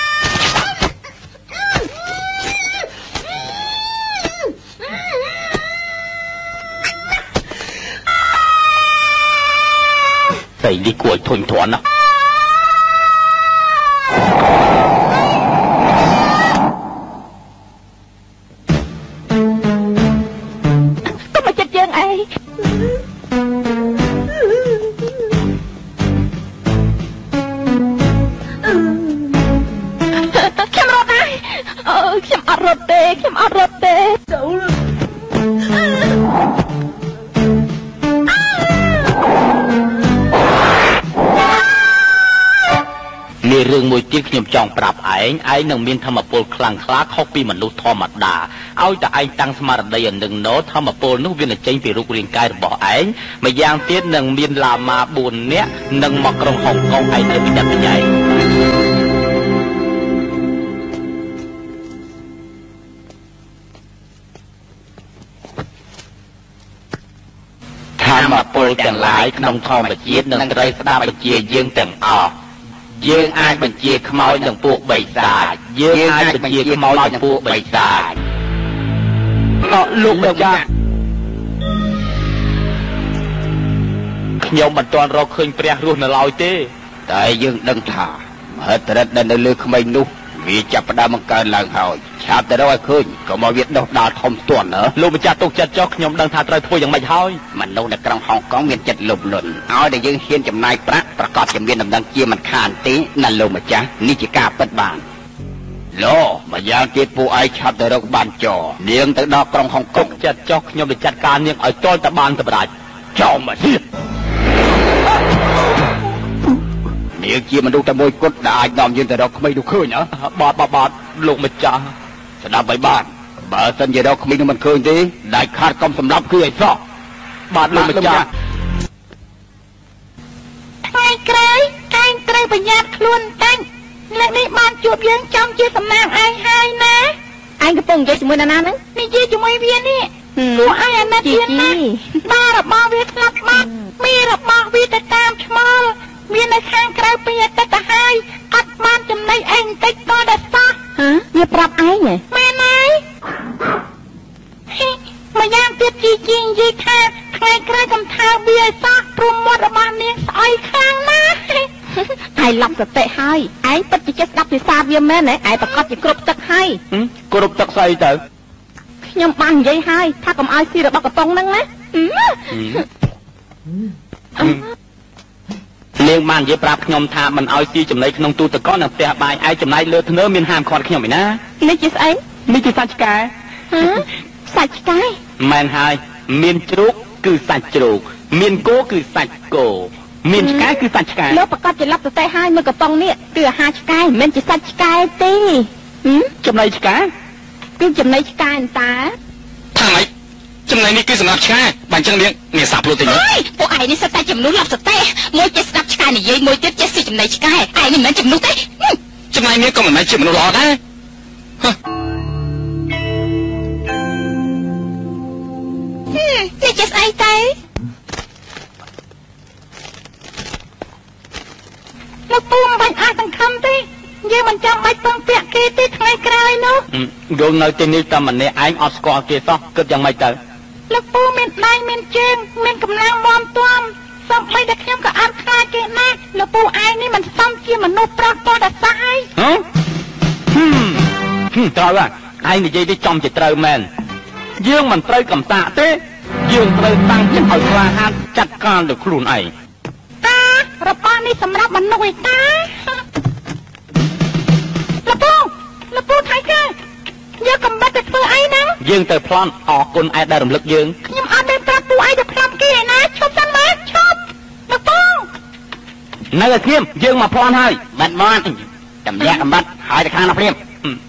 ស្អីនេះគួរឲ្យធុញទ្រាន់ណាស់កុំមកចិត្តយើងអីខ្ញុំរត់ដែរអើខ្ញុំអត់រត់ទេខ្ញុំអត់រត់ទេចូលមានរឿងមួយទៀតខ្ញុំចង់ប្រាប់ឯងឯងនឹងមានធម្មពលខ្លាំងក្លាខុសពីមនុស្សធម្មតាឲ្យតែឯងតាំងស្មារតីឲ្យនឹងណោធម្មពលនោះវានឹងចេញពីរូបរាងកាយរបស់ឯងម្យ៉ាងទៀតនឹងមានឡាម៉ាបួននាក់នឹងមកក្រុងហុងកុងឯងត្រូវប្រយ័ត្នប្រយែងធម្មពលទាំងឡាយក្នុងធម្មជាតិនឹងត្រូវស្ដាប់បញ្ជាយើងទាំងអស់យើងអាចបញ្ជាខ្មោចនឹងពួកបិសាចយើងអាចបញ្ជាខ្មោចនឹងពួកបិសាចអត់លោកម្ចាស់ខ្ញុំមិនទាន់រកឃើញព្រះរស់នៅឡើយទេតែយើងដឹងថាមហិទ្ធិឫទ្ធិដែលនៅលើក្មេងនោះវាចាប់ផ្ដើមបង្កើនឡើងហើយឆាប់ទៅរកឲ្យឃើញកុំឲ្យវាដុះដាលធំទាន់ណាលោកម្ចាស់ទុកចិត្តចុះខ្ញុំដឹងថាត្រូវធ្វើយ៉ាងម៉េចហើយមនុស្សនៅក្រុងហុងកុងមានចិត្តលោភលន់ឲ្យតែយើងហ៊ានចំណាយប្រាក់ប្រកបជាមានដំណឹងជាមិនខានទេណាលោកម្ចាស់នេះជាការពិតបានលោម្យ៉ាងទៀតពួកឯងឆាប់ទៅរកបានចោនាងទៅដល់ក្រុងហុងកុងចិត្តចុះខ្ញុំទៅចាត់ការនាងឲ្យទាល់តែបានសម្រេចចោមកទៀតនាងជាមនុស្សតែមួយគត់ដែលអាចនាំយើងទៅរកក្មេងនោះឃើញហ៎បាទបាទបាទលោកម្ចាស់ស្ដាប់ឲ្យបានបើសិនជារកក្មេងនោះមិនឃើញទេដាច់ខាតកុំសម្លាប់គឺឲ្យសោះបាទលោកម្ចាស់ថ្ងៃក្រោយឯងត្រូវប្រយ័ត្នខ្លួនតាំងលើកនេះបានជួបយើងចំជាសំណាងឯងហើយណាឯងកំពុងនិយាយជាមួយនរណាហ្នឹងនិយាយជាមួយវានេះពួកឯងអាណិតវាណាបាទរបស់វាស្លាប់បាត់មានរបស់វាទៅតាមឆ្មល់មាននៅខាងក្រៅពីអតីតទៅហើយអត់បានចំណៃឯងបន្តិចក៏ដល់សោះហ៎វាប្រាប់ឯងហ៎មែនហើយម្យ៉ាងទៀតជីជីនិយាយថាថ្ងៃក្រោយកំថាវាឲ្យសោះព្រមមាត់របស់នាងស្អុយខ្លាំងណាស់ហើយឡប់សតិហើយឯងពិតជាចេះស្ដាប់ភាសាវាមែនហ៎ឯងប្រកាសជាគ្រប់ទឹកហើយគ្រប់ទឹកស្អីទៅខ្ញុំបាននិយាយហើយថាកុំឲ្យស៊ីរបស់កំប៉ុងហ្នឹងណានាងបាននិយាយប្រាប់ខ្ញុំថាមិនឲ្យស៊ីចំណីក្នុងទូទឹកកកនិងផ្ទះបាយឯងចំណៃលើធ្នើមានហាមឃាត់ខ្ញុំឯណានេះជាស្អីនេះជាសាច់ឆ្កែសាច់ឆ្កែមែនហើយមានជ្រូកគឺសាច់ជ្រូកមានគោគឺសាច់គោមានឆ្កែគឺសាច់ឆ្កែលោកប្រកាសជាឡប់ទៅតែហើយមើលកំប៉ុងនេះគឺអាហារឆ្កែមិនមែនជាសាច់ឆ្កែទេចំណីឆ្កែគឺចំណីឆ្កែតាថាម៉េចចំណៃនេះគឺសម្រាប់ឆ្កែបើអញ្ចឹងនាងនាងសាប់លុតទៅនេះពួកឯងនេះសិតតែចំនួនឡប់សតេមួយចេះស្ដាប់ឆ្កែនិយាយមួយទៀតចេះស៊ីចំណៃឆ្កែឯងនេះមិនមែនចំនួនទេចំណៃនេះក៏មិនមែនជាមនុស្សល្អដែរនេះចេះស្អីទៅលោកពូមិនបាច់អាចសង្ឃឹមទេយើងមិនចាំបាច់ពឹងពាក់គេទេថ្ងៃក្រោយនោះយើងនៅទីនេះតែម្នាក់ឯងអត់ស្គាល់គេសោះគិតយ៉ាងម៉េចទៅលោកពូមានដៃមានជើងមានកម្លាំងមាំទាំសូម្បីតែខ្ញុំក៏អត់ខ្លាចគេណាស់លោកពូឯងនេះមិនសមជាមនុស្សប្រុសក៏ដល់សោះហើយហ៎ហឹមត្រូវហ่ะឯងនិយាយនេះចំជាត្រូវមែនយើងមិនត្រូវកំសាកទេយើងត្រូវតាំងចិត្តឲ្យក្លាហានចាត់ការលើខ្លួនឯងតារបស់នេះសម្រាប់មនុស្សឯតាលពូលពូថៃគេយកកំបិតទៅធ្វើអីហ្នឹងយើងទៅប្លន់អរគុណឯដែលរំលឹកយើងខ្ញុំអត់មានប្រាប់ពូឯងទៅប្លន់គេឯណាឈប់សិនមកឈប់លពូនៅឲ្យខ្ញុំយើងមកប្លន់ហើយបាត់បនតម្លាក់កំបិតហើយទៅខាងណាព្រាម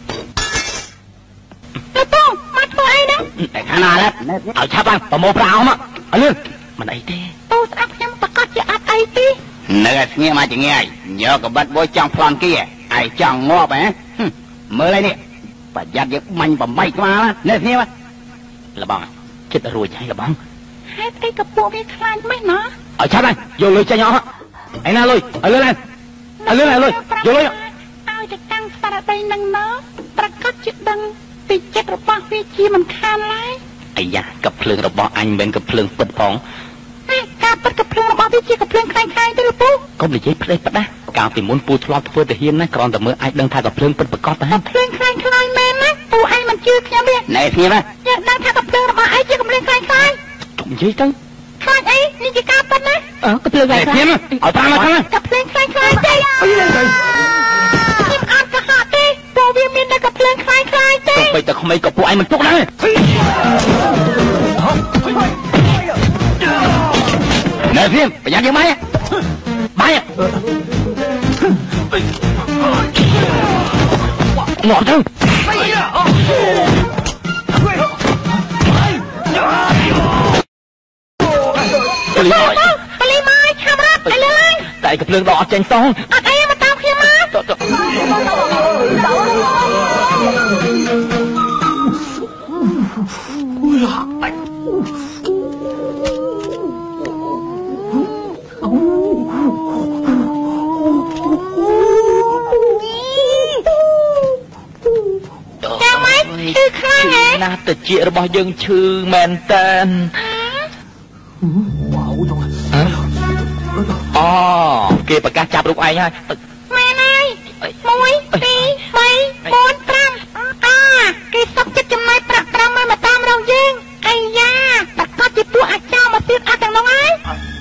លពូមកធ្វើអីហ្នឹងតែខាងណាឡើយឲ្យឆាប់ឡើងប្រមូលប្រាអស់មកអលឿនមិនអីទេពូស្ដាប់ខ្ញុំប្រកាសជាអត់អីទេនៅឲ្យស្ងៀមមកចងាយយកកំបិតមួយចង់ប្លន់គេឯងចង់ងាប់ហ៎មើលឯនេះប្រយ័ត្នយើងបាញ់បំបីក្បាលនៅស្ងៀមលបងចិត្តរួចហើយលបងហេតុអីក៏ពួកគេខ្លាចមិនណាឲ្យឆាប់ឡើងយកលុយចេញអស់ឯណាលុយឲ្យលឿនឡើងឲ្យលឿនឲ្យលុយយកលុយឲ្យទៅតាំងស្តារដីនឹងណាប្រកាសជាដឹងពីចិត្តរបស់វាជាមិនខានឡើយអាយ៉ាកភ្លើងរបស់អញមិនមែនកភ្លើងពិតផងការពិតកភ្លើងរបស់វាជាកភ្លើងខ្លាំងខ្លាំងទេលោកពូកុំនិយាយផ្ដេសផ្ដាស់កាលពីមុនពូធ្លាប់ធ្វើទៅហ៊ានណាគ្រាន់តែមើលអាចដឹងថាកភ្លើងពិតប្រកបទៅហើយកភ្លើងខ្លាំងខ្លាំងមែនណាពូឯងមិនជឿខ្ញុំទេណែស្ងៀមណាយើងដឹងថាកភ្លើងរបស់ឯងជាកភ្លើងខ្លាំងខ្លាំងកុំនិយាយទៅខ្លាចអីនេះជាការពិតណាអើកភ្លើងខ្លាំងខ្លាំងឲ្យតាមមកខាងកភ្លើងខ្លាំងខ្លាំងទេខ្ញុំអត់កុហកទេពួកវាមានតែកភ្លើងខ្លាំងខ្លាំងទេទៅទៅក្មេងក៏ពួកឯងមិនទុកដែរណែព្រាមប្រយ័ត្នយើងបាយបាយងាប់ទៅប៉លីម៉ាប៉លីម៉ាឆាប់រត់ទៅលើតែកភ្លើងដកអត់ចេញសោះអត់អីមកតាមខ្ញុំមកគឺខ្លាំងណាស់តិចរបស់យើងឈឺមែនតើអូគេប្រកាសចាប់រូបឯងហើយមែនហើយមួយពីរបីបួនប្រាំអាគេសុកចិត្តចំណាយប្រាក់ប្រាំមកតាមរងយើងអាយ៉ាប្រកាសជាពួកអាចចោលមកទៀតអត់ទាំងនោះហើយ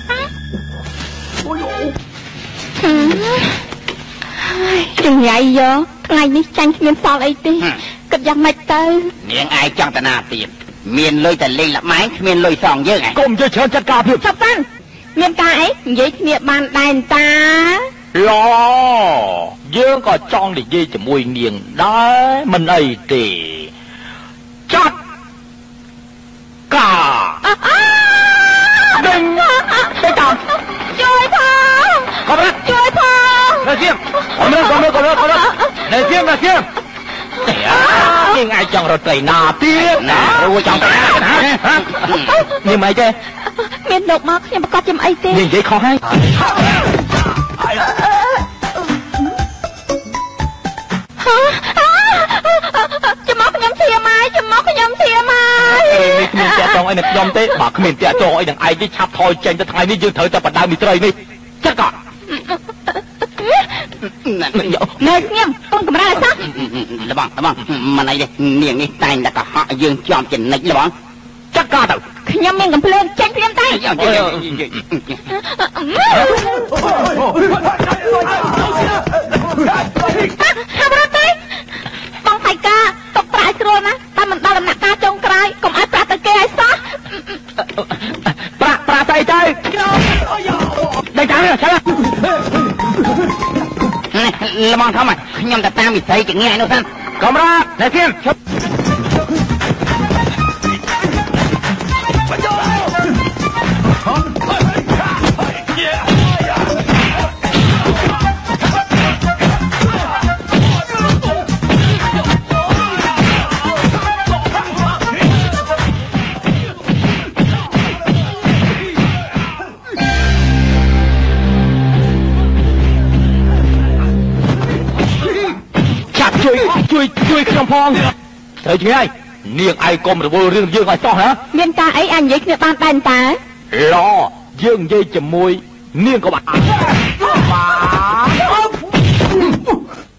ចង្រៃយកថ្ងៃនេះចាញ់គ្មានសល់អីទេគិតយ៉ាងម៉េចទៅនាងឯងចង់តាណាទៀតមានលុយតែលេងល្បែងគ្មានលុយសងយើងឯងកុំនិយាយច្រើនចាត់ការភាពចប់តាន់មានការអីនិយាយគ្នាបានដែរតាឡយើងក៏ចង់និយាយជាមួយនាងដែរមិនអីទេចាត់ការដេញទៅតាមជួយផងកុំរត់ជួយផងនៅជាកុំរត់កុំរត់កុំរត់កុំរត់នៅជានៅជានាងអាចចង់រត់ទៅណាទៀតណារួចចង់ទៅណានាងមិនអីទេមានលោកមកខ្ញុំប្រកាសជាមិនអីទេនាងនិយាយខុសហើយចាំមកខ្ញុំធៀមហើយចាំមកខ្ញុំធៀមហើយនេះគ្មានតាក់ទងអីនឹងខ្ញុំទេបើគ្មានតាក់ទងអីនឹងឯងទេឆាប់ថយចេញទៅថ្ងៃនេះយើងត្រូវតែបដៅមីត្រីនេះចាត់ក៏ណែខ្ញុំកូនកម្រើសោះលបងលបងមិនអីទេនាងនេះតែងតែកុហកយើងជាប់ចំណិចលបងចាត់ក៏ទៅខ្ញុំមានកំភ្លើងចេញព្រាមតែចាំរត់ទៅបងថៃកាຕົកប្រាក់ស្រួលណាតែមិនដល់ដំណាក់កាលចុងក្រោយកុំឲ្យប្រាក់ទៅគេឲ្យសោះប្រាក់ប្រាក់ស្អីទៅដេកតាមចាំលំងធំខ្ញុំទៅតាមវិស័យចងាយនោះសិនកំរាតអ្នកគៀមឈប់ជួយជួយខ្ញុំផងត្រូវជួយហើយនាងឯងកុំរវល់រឿងយើងឲ្យសោះណាមានការអីអញនិយាយគ្នាបានដែរតើឡយើងនិយាយជាមួយនាងក៏បាន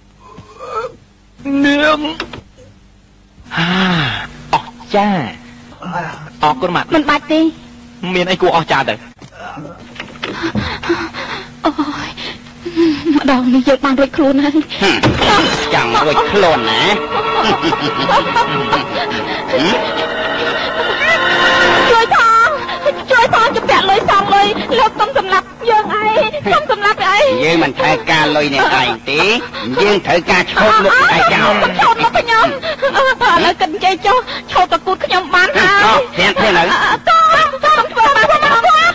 នាងហាអស់ចាអរគុណម៉ាក់មិនបាច់ទេមានអីគួរអស្ចារ្យទៅអូយម្ដងនេះយើងបានរួចខ្លួនហើយចាំរួចខ្លួនណាជួយផងជួយផងជពាក់លុយសងលុយលោកសុំសម្លាប់យើងអីសុំសម្លាប់អីយើងមិនត្រូវការលុយនេះឯងទេយើងត្រូវការឈោតមុខឯងចោលឈោតមុខខ្ញុំឥឡូវគិតនិយាយចុះឈោតប្រគួតខ្ញុំបានហើយអត់ស្អាតទេនៅតោះតោះធ្វើមកមក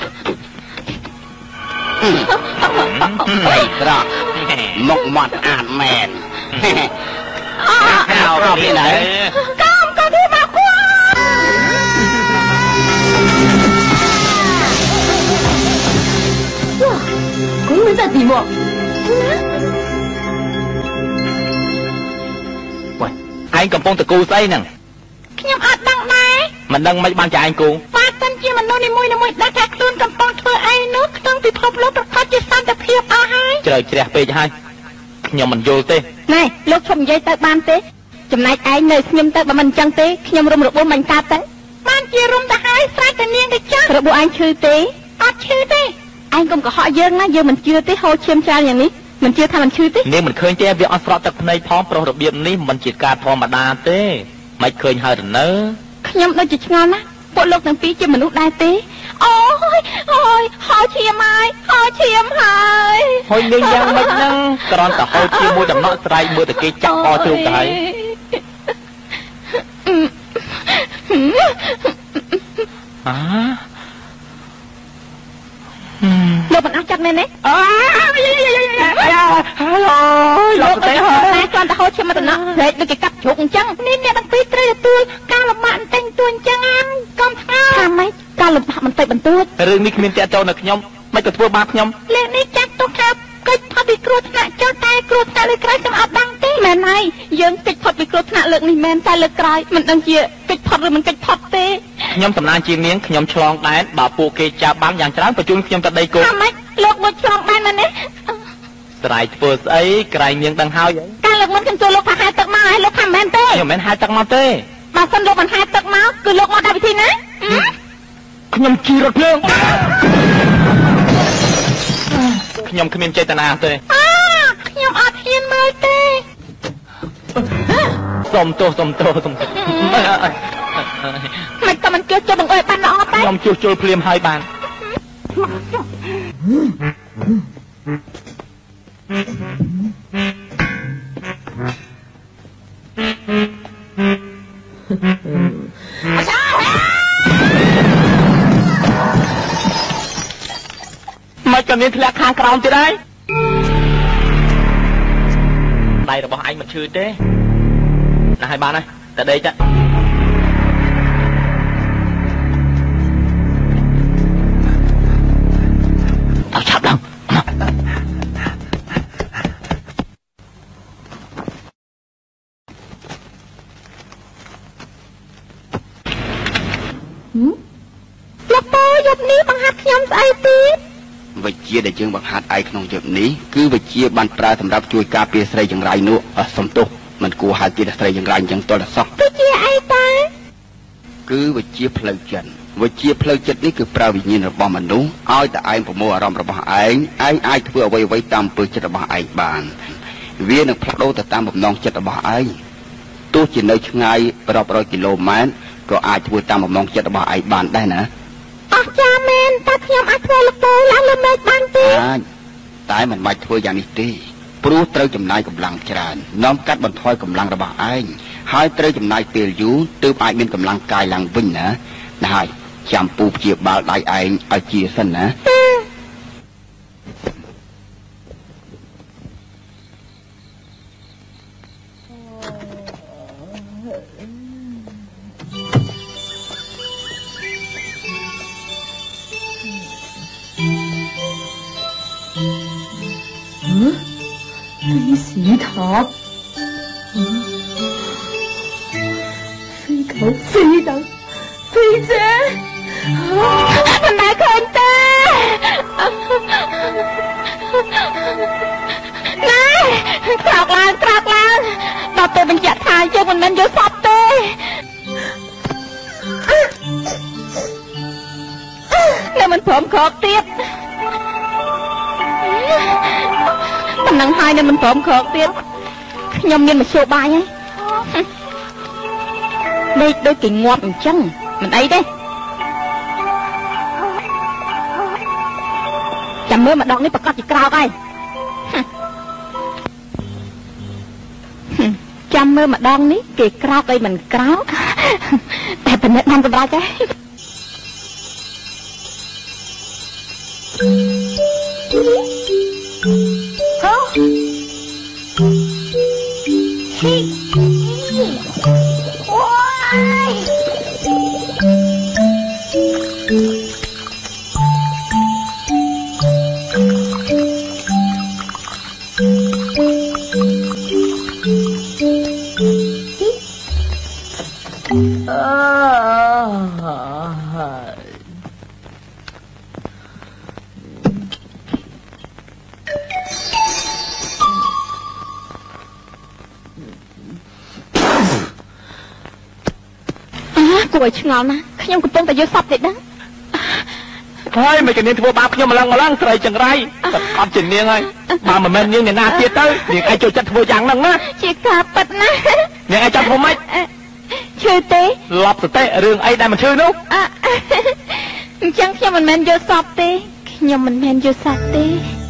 អីក្រក់មុខមាត់ស្អាតមែនអើរកនេះណាកំក៏điមកគួរ公文在底末。 喂，ឯងកំពុងតគូស្អីហ្នឹងខ្ញុំអត់ដឹងដែរមិនដឹងមិនបានចាឯងគូបាទសិនជាមនុស្សនីមួយៗដឹងថាខ្លួនកំពុងធ្វើអីនោះក្នុងពិភពលោកប្រកាសជាសន្តិភាពអស់ហើយជ្រៅជ្រះពេកហើយខ្ញុំមិនយល់ទេណែលោកឈប់និយាយទៅបានទេចំណែកឯងនៅស្ងឹមទៅបើមិនអញ្ចឹងទេខ្ញុំរុំរបួសមិនកើតទៅបានជារុំទៅហើយស្រេចតែនាងទៅចឹងរបួសឯងឈឺទេអត់ឈឺទេឯងកុំកុហកយើងណាយើងមិនជឿទេហូរឈាមច្រើនយ៉ាងនេះមិនជឿថាមិនឈឺទេនាងមិនឃើញទេវាអត់ស្រក់ទឹកភ្នែកផងប្រុសរបៀបនេះមិនជាការធម្មតាទេមិនឃើញហើយនៅខ្ញុំដូចជាឆ្ងល់ណាស់ពួកលោកទាំងពីរជាមនុស្សដែរទេអូយអូយហូរឈាមហើយហូរឈាមហើយហូរនាងយ៉ាងម៉េចហ្នឹងគ្រាន់តែហូរឈាមមួយដំណក់ស្រ័យមើលតែគេចាក់អជ្រូកទៅហើយអាលោកមិនអស់ចិត្តមែនទេអើយលោកទៅហើយគ្រាន់តែហូរឈាមមួយដំណក់ស្រែកដូចគេកាប់ជ្រូកអញ្ចឹងនេះអ្នកទាំងពីរត្រូវទទួលការលំបាកបន្តិចបន្តួចអញ្ចឹងកុំស្ងល់ថាម៉េចការលំបាកបន្តិចបន្តួចរឿងនេះគ្មានតាក់ទងនឹងខ្ញុំមិនក៏ធ្វើបាបខ្ញុំលើកនេះចាត់ទុកថាកិច្ចផុតពីគ្រោះថ្នាក់ចុះតែគ្រោះថ្នាក់លើក្រោយខ្ញុំអត់ដឹងទេមែនហើយយើងកិច្ចផុតពីគ្រោះថ្នាក់លើកនេះមែនតែលើកក្រោយមិនដឹងជាកិច្ចផុតឬមិនកិច្ចផុតទេខ្ញុំតំណាងជានាងខ្ញុំឆ្លងដែនបើពួកគេចាប់បានយ៉ាងច្រើនបញ្ជូនខ្ញុំទៅដីគោកថាម៉េចលោកមកឆ្លងដែនមែនទេស្រ័យធ្វើស្អីក្រែងនាងដឹងហើយកាលលោកមិនខ្ញុំចូលលោកថាហែទឹកមកហើយលោកថាមែនទេខ្ញុំមិនហែទឹកមកទេបើសិនលោកមិនហែទឹកមកគឺលោកមកដល់វិធីណាខ្ញុំជិះរថភ្លើងខ្ញុំគ្មានចេតនាទេអើខ្ញុំអត់ហ៊ានមើលទេសុំទោសសុំទោសសុំទោសមិនក៏មិនជឿចូលបង្អើយបានល្អតែខ្ញុំជួសជុលភ្លាមហើយបានមកក៏មានធ្លាក់ខាងក្រោមទៀតហើយដៃរបស់ឯងមិនឈឺទេណាស់ហើយបានហើយតែដេកទៅទៅឆាប់ឡើងលោកពូយប់នេះបង្ហាត់ខ្ញុំស្អីទៀតវិជ្ជាដែលយើងបង្ហាត់ឯក្នុងយប់នេះគឺវិជ្ជាបានប្រើសម្រាប់ជួយការពារស្រីចង្រៃនោះសំទោសមិនគួរហៅគេថាស្រីចង្រៃអញ្ចឹងតលសោះវិជ្ជាអីតាគឺវិជ្ជាផ្លូវចិត្តវិជ្ជាផ្លូវចិត្តនេះគឺប្រើវិញ្ញាណរបស់មនុស្សឲ្យតែឯងប្រមូលអារម្មណ៍របស់ឯងឯងអាចធ្វើអ្វីអ្វីតាមអំពើចិត្តរបស់ឯងបានវានឹងផ្លាស់ប្ដូរទៅតាមបំណងចិត្តរបស់ឯងទោះជានៅឆ្ងាយរាប់រយគីឡូម៉ែត្រក៏អាចធ្វើតាមបំណងចិត្តរបស់ឯងបានដែរណាអស្ចារ្យមែនតើខ្ញុំអាចធ្វើលោកពូឡើងលើមេឃបានទេអាចតែមិនបាច់ធ្វើយ៉ាងនេះទេព្រោះត្រូវចំណាយកម្លាំងច្រើននាំកាត់បន្ថយកម្លាំងរបស់ឯងហើយត្រូវចំណាយពេលយូរទើបអាចមានកម្លាំងកាយឡើងវិញណាណាហើយចាំពូព្យាបាលដៃឯងឲ្យជាសិនណា飞屎塔，飛狗飛等飛姐， មិនដែរឃើញទេណែក្រោកឡើងក្រោកឡើងដល់ពេលបញ្ជាក់ថាយើងមិនមែនយកសពទេនៅមិនព្រមក្រោកទៀតប៉ុណ្ណឹងហើយនៅមិនព្រមក្រោកទៀតខ្ញុំមានមធ្យោបាយហើយដូចដូចគេងាប់អញ្ចឹងមិនអីទេចាំមើលម្ដងនេះប្រកាសជាក្រោកហើយចាំមើលម្ដងនេះគេក្រោកអីមិនក្រោកតែប៉ុណ្ណេះបានសម្រាប់ទេហ៎ហីអូយគួរឲ្យឆ្ងល់ណាស់ខ្ញុំកំពុងតែយកសពទេដឹងហើយមិនក៏នាងធ្វើបាបខ្ញុំម្លឹងម្លឹងស្រីចង្រៃអត់ជានាងហើយបើមិនមែននាងអ្នកណាទៀតទៅនាងឯងចូលចិត្តធ្វើយ៉ាងហ្នឹងណាជាការពិតណានាងឯងចាំធ្វើម៉េចឈឺទេលប់សតិរឿងអីដែលមិនឈឺនោះអញ្ចឹងខ្ញុំមិនមែនយកសពទេខ្ញុំមិនមែនយកសពទេ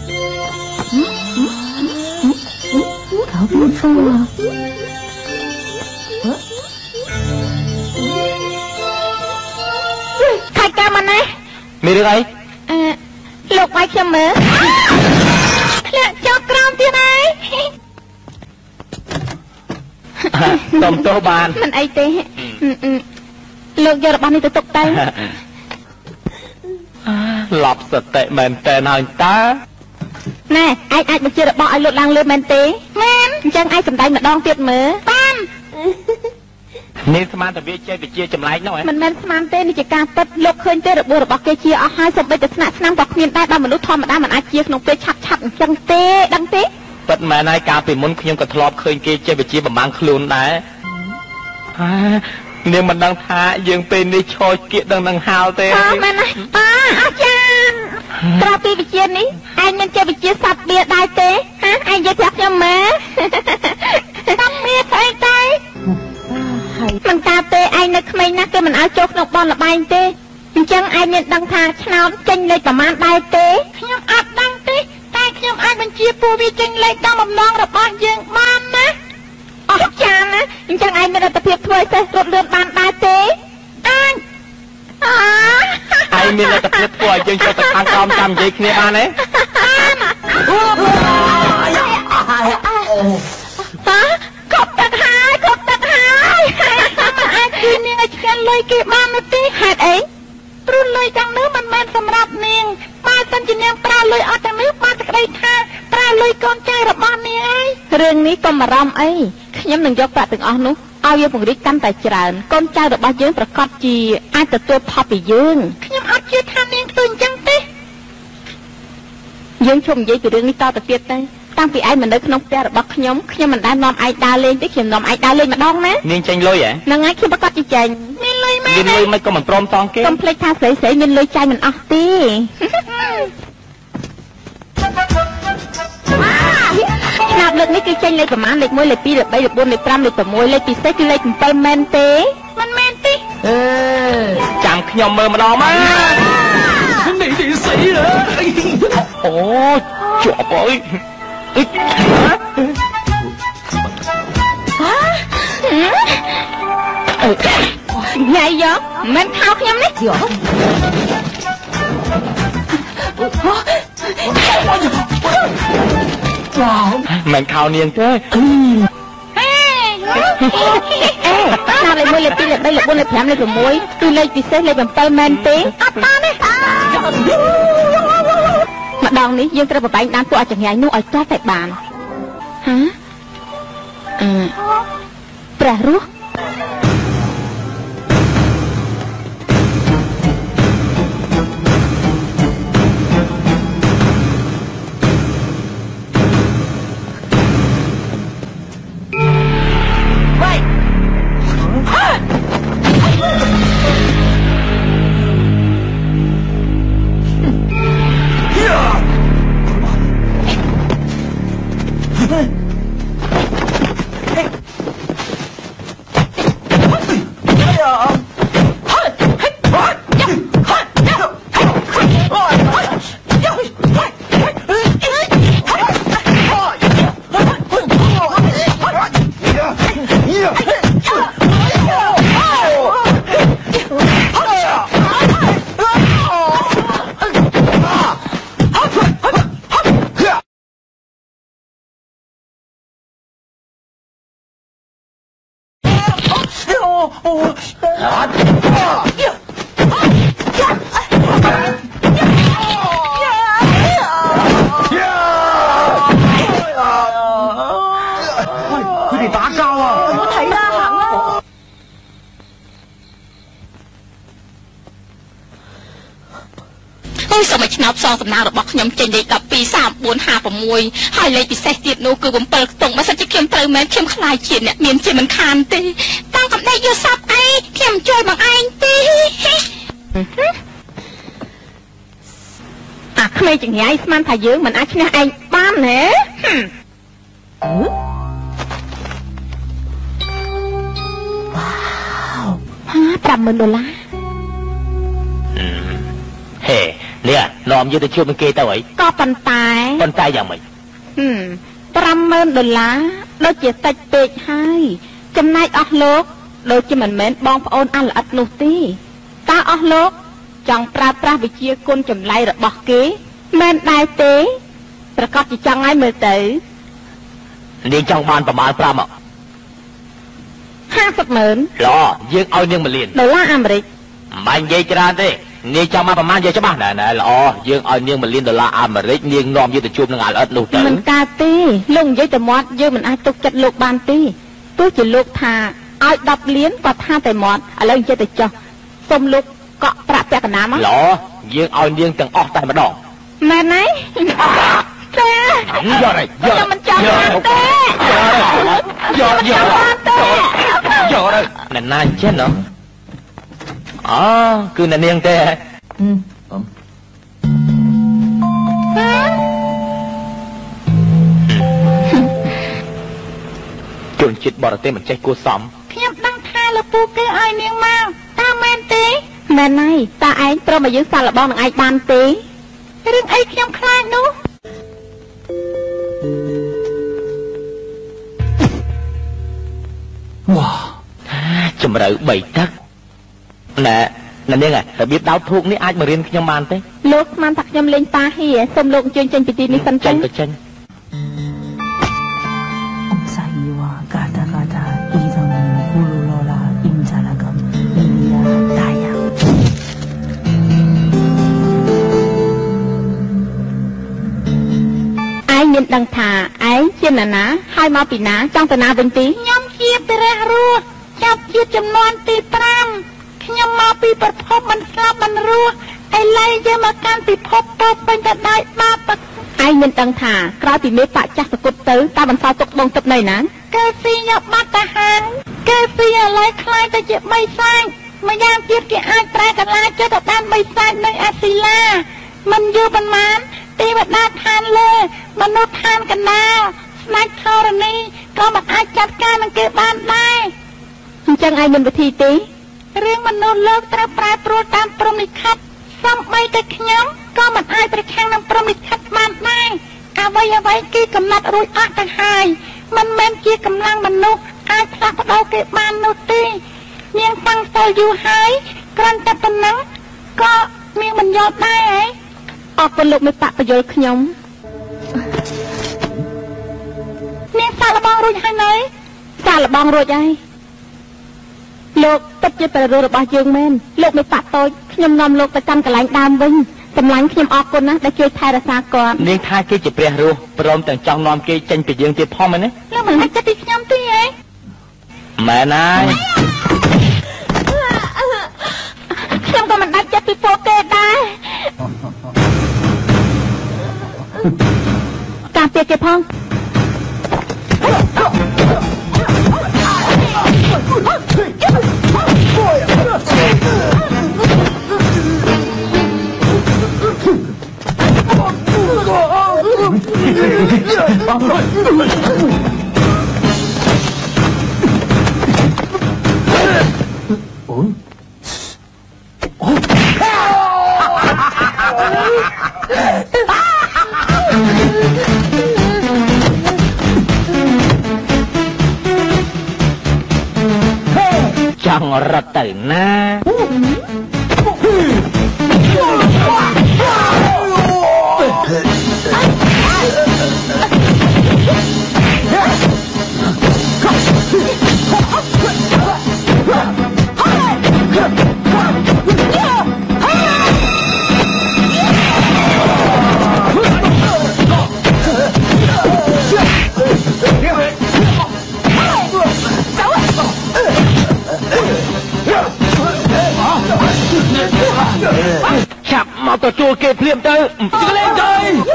搞不错啊ខាច់កាមកណាមានរឿងអីអឺលោកបាយខ្ញុំមើលធ្លាក់ចុះក្រោមទៀតហើយសុំទោសបានមិនអីទេលោកយករបស់នេះទៅទុកទៅលប់សតិមែនតើហើយតើណែឯងអាចបញ្ជារបស់ឲ្យលុតឡើងលើមែនទេមែនអញ្ចឹងឯងសម្ដែងម្ដងទៀតមើលបាននេះស្មានតែវាចេះវិជាចម្លែកនោះហ៎មិនមែនស្មានទេនេះជាការពិតលោកឃើញទេរបួសរបស់គេជាអស់ហើយសូម្បីតែស្នាក់ស្នាមក៏គ្មានដែរបើមនុស្សធម្មតាមិនអាចជាក្នុងពេលឆាប់ឆាប់អញ្ចឹងទេដឹងទេពិតមែនហើយកាលពីមុនខ្ញុំក៏ធ្លាប់ឃើញគេចេះវិជាបំបាំងខ្លួនដែរនាងមិនដឹងថាយើងពេលនេះឈរគៀកដឹងនឹងហាលទេអឺមែនណាអាអាចារ្យក្រៅពីវិជានេះឯងមានចេះវិជាសត្វបៀដែរទេហ៎ឯងនិយាយប្រាប់ខ្ញុំមើលតាមមានស្អីទៅមិនតាទេឯងនៅក្មេងណាស់គេមិនឲ្យចូលក្នុងបនលបែងទេអញ្ចឹងឯងមានដឹងថាឆ្នោតចេញលេខប្រមាណដែរទេខ្ញុំអត់ដឹងទេតែខ្ញុំអាចបញ្ជាពួកវាចេញលេខតាមបំណងរបស់យើងបានណាអស់ចាណាអញ្ចឹងឯងមានលទ្ធភាពធ្វើសេះរត់លឿនបានដែរទេអញអើឯងមានលទ្ធភាពធ្វើឲ្យយើងចូលទៅខាងក្រោមចាំនិយាយគ្នាបានទេកប់ទឹកហើយកប់ទឹកហើយមិនអាចជឿនាងឲ្យឆ្កែលុយគេបានទេហេតុអីព្រោះលុយទាំងនោះមិនមែនសម្រាប់នាងបើសិនជានាងប្រើលុយអត់ទាំងនេះបានតែក្តីថាប្រើលុយកូនចៅរបស់នាងហើយរឿងនេះកុំបារម្ភអីខ្ញុំនឹងយកប្រាក់ទាំងអស់នោះឲ្យវាពង្រីកកាន់តែច្រើនកូនចៅរបស់យើងប្រកាសជាអាចទទួលផលពីយើងខ្ញុំអត់ជឿថានាងធ្វើអញ្ចឹងទេយើងជុំនិយាយពីរឿងនេះតទៅទៀតទៅតាំងពីឯងមកនៅក្នុងផ្ទះរបស់ខ្ញុំខ្ញុំមិនដែលនាំឯងដើរលេងទេខ្ញុំនាំឯងដើរលេងម្ដងណានាងចេញលុយហ៎ហ្នឹងហើយខ្ញុំប្រកាសជាចេញមានលុយមែនមានលុយមិនក៏មិនព្រមសងគេកុំភ្លេចថាស្រីស្រីមានលុយចាយមិនអស់ទេឆ្នោតលើកនេះគឺចេញលេខប្រមាណលេខមួយលេខពីរលេខបីលេខបួនលេខប្រាំលេខប្រាំមួយលេខពិសេសគឺលេខbảyមែនទេមិនមែនទេអឺចាំខ្ញុំមើលម្ដងមក你哋死啦！ 哦，ជាប់ហើយញ៉ៃយកមិនខោខ្ញុំនេះយកមិនខោនាងទេអេតាមលេខមួយលេខពីរលេខបីលេខបួនលេខប្រាំលេខប្រាំមួយគឺលេខពិសេសលេខbảyមែនទេអត់តាទេម្ដងនេះយើងត្រូវបបែងដានពួកអចង្រៃនោះឲ្យទាស់តែបានហ៎អឺព្រះរស់ tôi sợ mà chọc so sầm nào bọc nhom trên đây đập pi sám bốn hai bầm môi hai lấy bị xe tiệt nô cứ bầmเปิดตรงมาสักจะเข้มเติมแม่เข้มคลายเฉียนเนี่ยเมียนเฉียนมันคานตีตั้งกับได้ยูซับไอเข้มช่วยบางไอตีอ่ะทำไมจังไงสมันถ่ายเยอะเหมือนไอชนะไอบ้านเนี่ยว้าวห้าปรับหมื่นดอลลาร์เฮ้เนี่ยนอมยืดจะช่วยมันเกย์ตัวไอ้ก็ปันตายปันตายอย่างไรอืมปรับหมื่นดอลลาร์เราเจียตัดเปกให้จำนายออกโลกโดยจะเหมือนเหมือนบองพระองค์อันละอัดนุตีตาออกโลกจังปราบปราบวิเชียกุลจำไล่ระบอกเกย์แม่นได้เต้ประกอบจิตจังไงเมื่อเต๋อเลี้ยงจังบานประมาณปราบอ่ะห้าสิบหมื่นรอยืงเอาเนื่องมาเรียนดอลลาร์อเมริกมันเยอะจานเต้เลี้ยงจังมาประมาณเยอะใช่ไหมนั่นน่ะรอยืงเอาเนื่องมาเรียนดอลลาร์อเมริกเลี้ยงนอมยืดจะชุบนงานอัดลูกเต๋อมันกาตีลุงยืดแต่มอดยืดมันไอตกจัดลูกบานตีตัวจิลูกทาไอดับเลี้ยนกว่าท่าแต่มอดอะไรยืดแต่จ่อส้มลูกเกาะประแปะกันน้ำมั้งรอยืงเอาเนื่องตั้งออกแต่มาดองแม่ไหนเต้ยอดเลยยอดมันจังเต้ยอดยอดยอดเลยนั่นน่าเช่นเนาะอ๋อคือนั่นเองเต้อืมจนจิตบอระเต้มันใจกูซ้ำเพียบตั้งท่าแล้วปูเกยไอเนียงมาตาแมนเต้แม่ไหนตาไอตรมายืนสารบองหนังไอบานเต้เรื่องไอ้เขียมคลายนู้ว้าจำเราใบทักน่ะนั่นเองไงแต่บีบดาวทุกนี่อาจมาเรียนขยมมันเต้ลูกมันถักยมเล่นตาเหี้ยสมลูกจนจนปิตินิสันจันก็จันองศาอีวากาตากาตาอีจังฮูลูโลลาอิมจาลากัมอิมิยาตายาមានដឹងថាឯងជាណាណាហើយមកពីណាចង់ទៅណាវិញទីខ្ញុំជាព្រះរស់ចាប់ជាចំនួនទីប្រាំខ្ញុំមកពីប្រភពមិនស្លាប់មិនរស់ឥឡូវយើងមកកាន់ពិភពទៅពេញតែដៃបាបឯងមានដឹងថាក្រោយពីមេបច្ចៈសគុតទៅតើបន្សល់ទុកដងទឹកនៅណាកើស៊ីយកបាត់ទៅហានកើស៊ីឥឡូវខ្លាយទៅជាបីសាច់ម្យ៉ាងទៀតគេអាចប្រែកលាចទៅតាមបីសាច់នៅអាស៊ីឡាមិនយូរប៉ុន្មានទេវតាឋានលើមនុស្សឋានកណ្ដាលស្ដេចធរណីក៏មិនអាចចាត់ការនឹងគេបានដែរអញ្ចឹងឯងមានវិធីទេរឿងមនុស្សលោកត្រូវប្រែប្រួលតាមព្រហ្មលិខិតសំបីតែខ្ញុំក៏មិនអាចប្រឆាំងនឹងព្រហ្មលិខិតបានដែរអ្វីអ្វីគេកំណត់រួចអស់ទៅហើយមិនមែនជាកម្លាំងមនុស្សអាចផ្លាស់ប្ដូរគេបាននោះទេនាងតាំងសិលយូរហើយគ្រាន់តែប៉ុណ្ណឹងក៏នាងមិនយល់ដែរអរគុណលោកមេបកបញ្យល់ខ្ញុំនាងសាឡបងរួចហើយនៅសាឡបងរួចហើយលោកពិតជាព្រះរស់របស់យើងមែនលោកមេបកតូចខ្ញុំនាំលោកទៅកាន់កន្លែងដើមវិញសម្លាញ់ខ្ញុំអរគុណណាស់ដែលជួយថែរក្សាគាត់នាងថាគេជាព្រះរស់ព្រមទាំងចង់នាំគេចេញពីយើងទៀតផងមែនទេលោកមិនអាចចិត្តពីខ្ញុំទេហ៎មែនហើយខ្ញុំក៏មិនដាច់ចិត្តពីពួកគេដែរការពារគេផងចង់រត់ទៅណាចាប់មមកទៅជួលគេភ្លាមទៅទៅលេងទៅ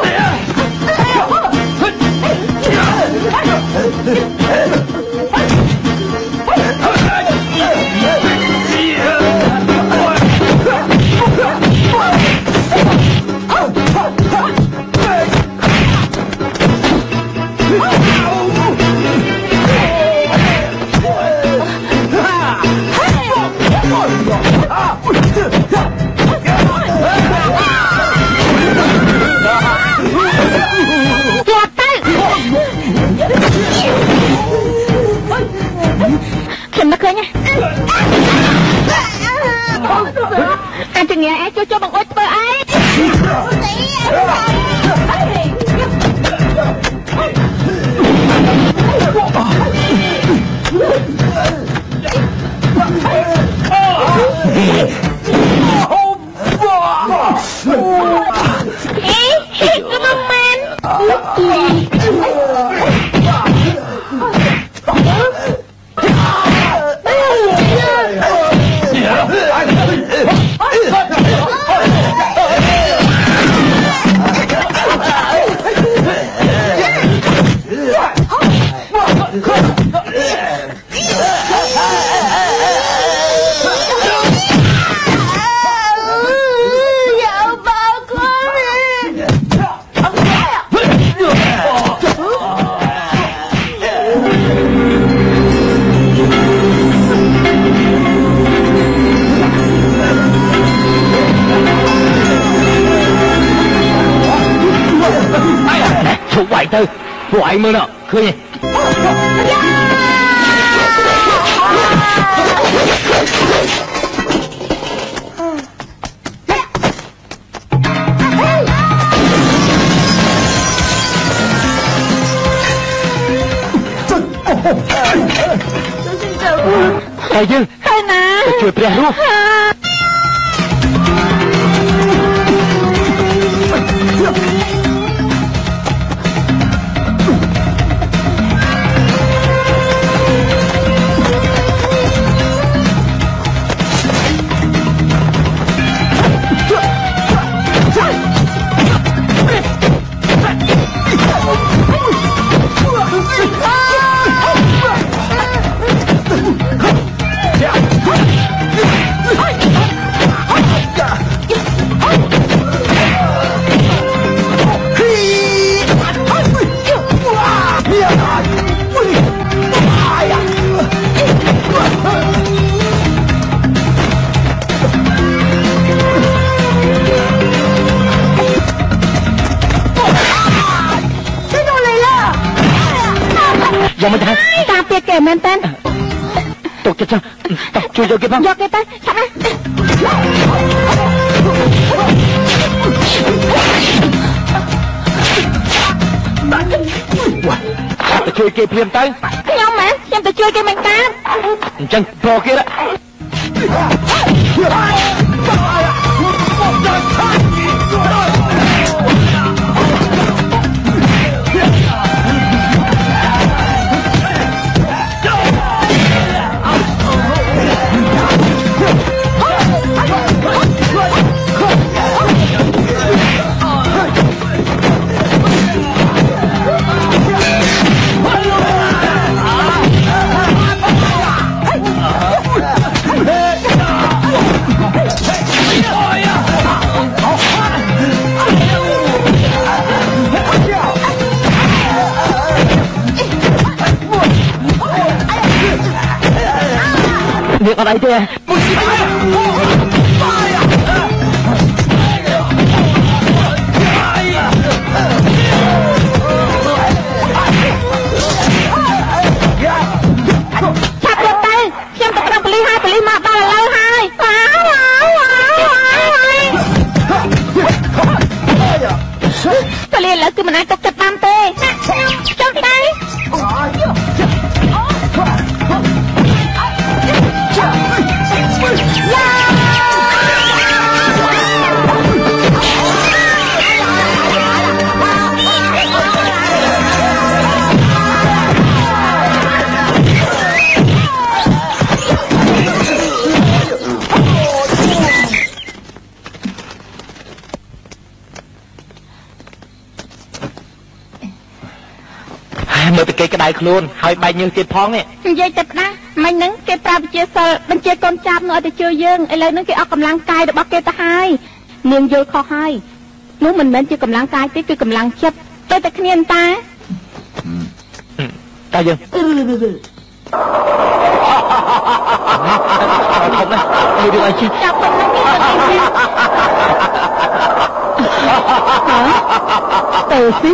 ខ្ញុំនឹកឃើញអាចងាឯងជួយចូលបង្អួចធ្វើអីអេកុំមែនទៅពួកឯងមើលណឃើញទេតែយើងហើយណាទៅជួយព្រះរស់យកមកទៅតាមពីគេមែនតើទុកចិត្តទៅជួយយកគេផងយកគេទៅឆាប់ណាទៅជួយគេភ្លាមទៅខ្ញុំមែនខ្ញុំទៅជួយគេមិនតាមអញ្ចឹងព្រោះគេទៅviệc ở đây thế chặt được tay xem tập năm pli hai pli mà ba là lâu hai pli là cứ mình ăn cục chặt tam tê trong tay Hãy subscribe cho kênh Ghiền Mì Gõ để không bỏ lỡ មើលតែគេក្តៅខ្លួនហើយបែកញើសទៀតផងនេះនិយាយតែផ្ដាស់មិញហ្នឹងគេប្រាប់វិជាសិលបញ្ជាកូនចាប់នោះឲ្យទៅជួយយើងឥឡូវហ្នឹងគេអស់កម្លាំងកាយរបស់គេទៅហើយនាងយល់ខុសហើយនោះមិនមែនជាកម្លាំងកាយទេគឺកម្លាំងចិត្តទៅតែគ្នាតាតើយើងធំណាស់នេះរឿងអីជិះចាប់ប៉ុណ្ណឹងគេទៅស៊ី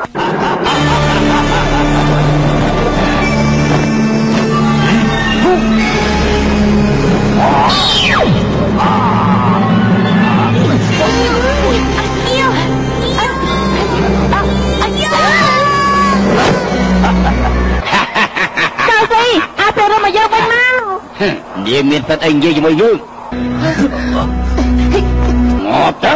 អាទៅរំយកវិញមកនិយាយមានសិទ្ធអីនិយាយជាមួយយើងមកទៅ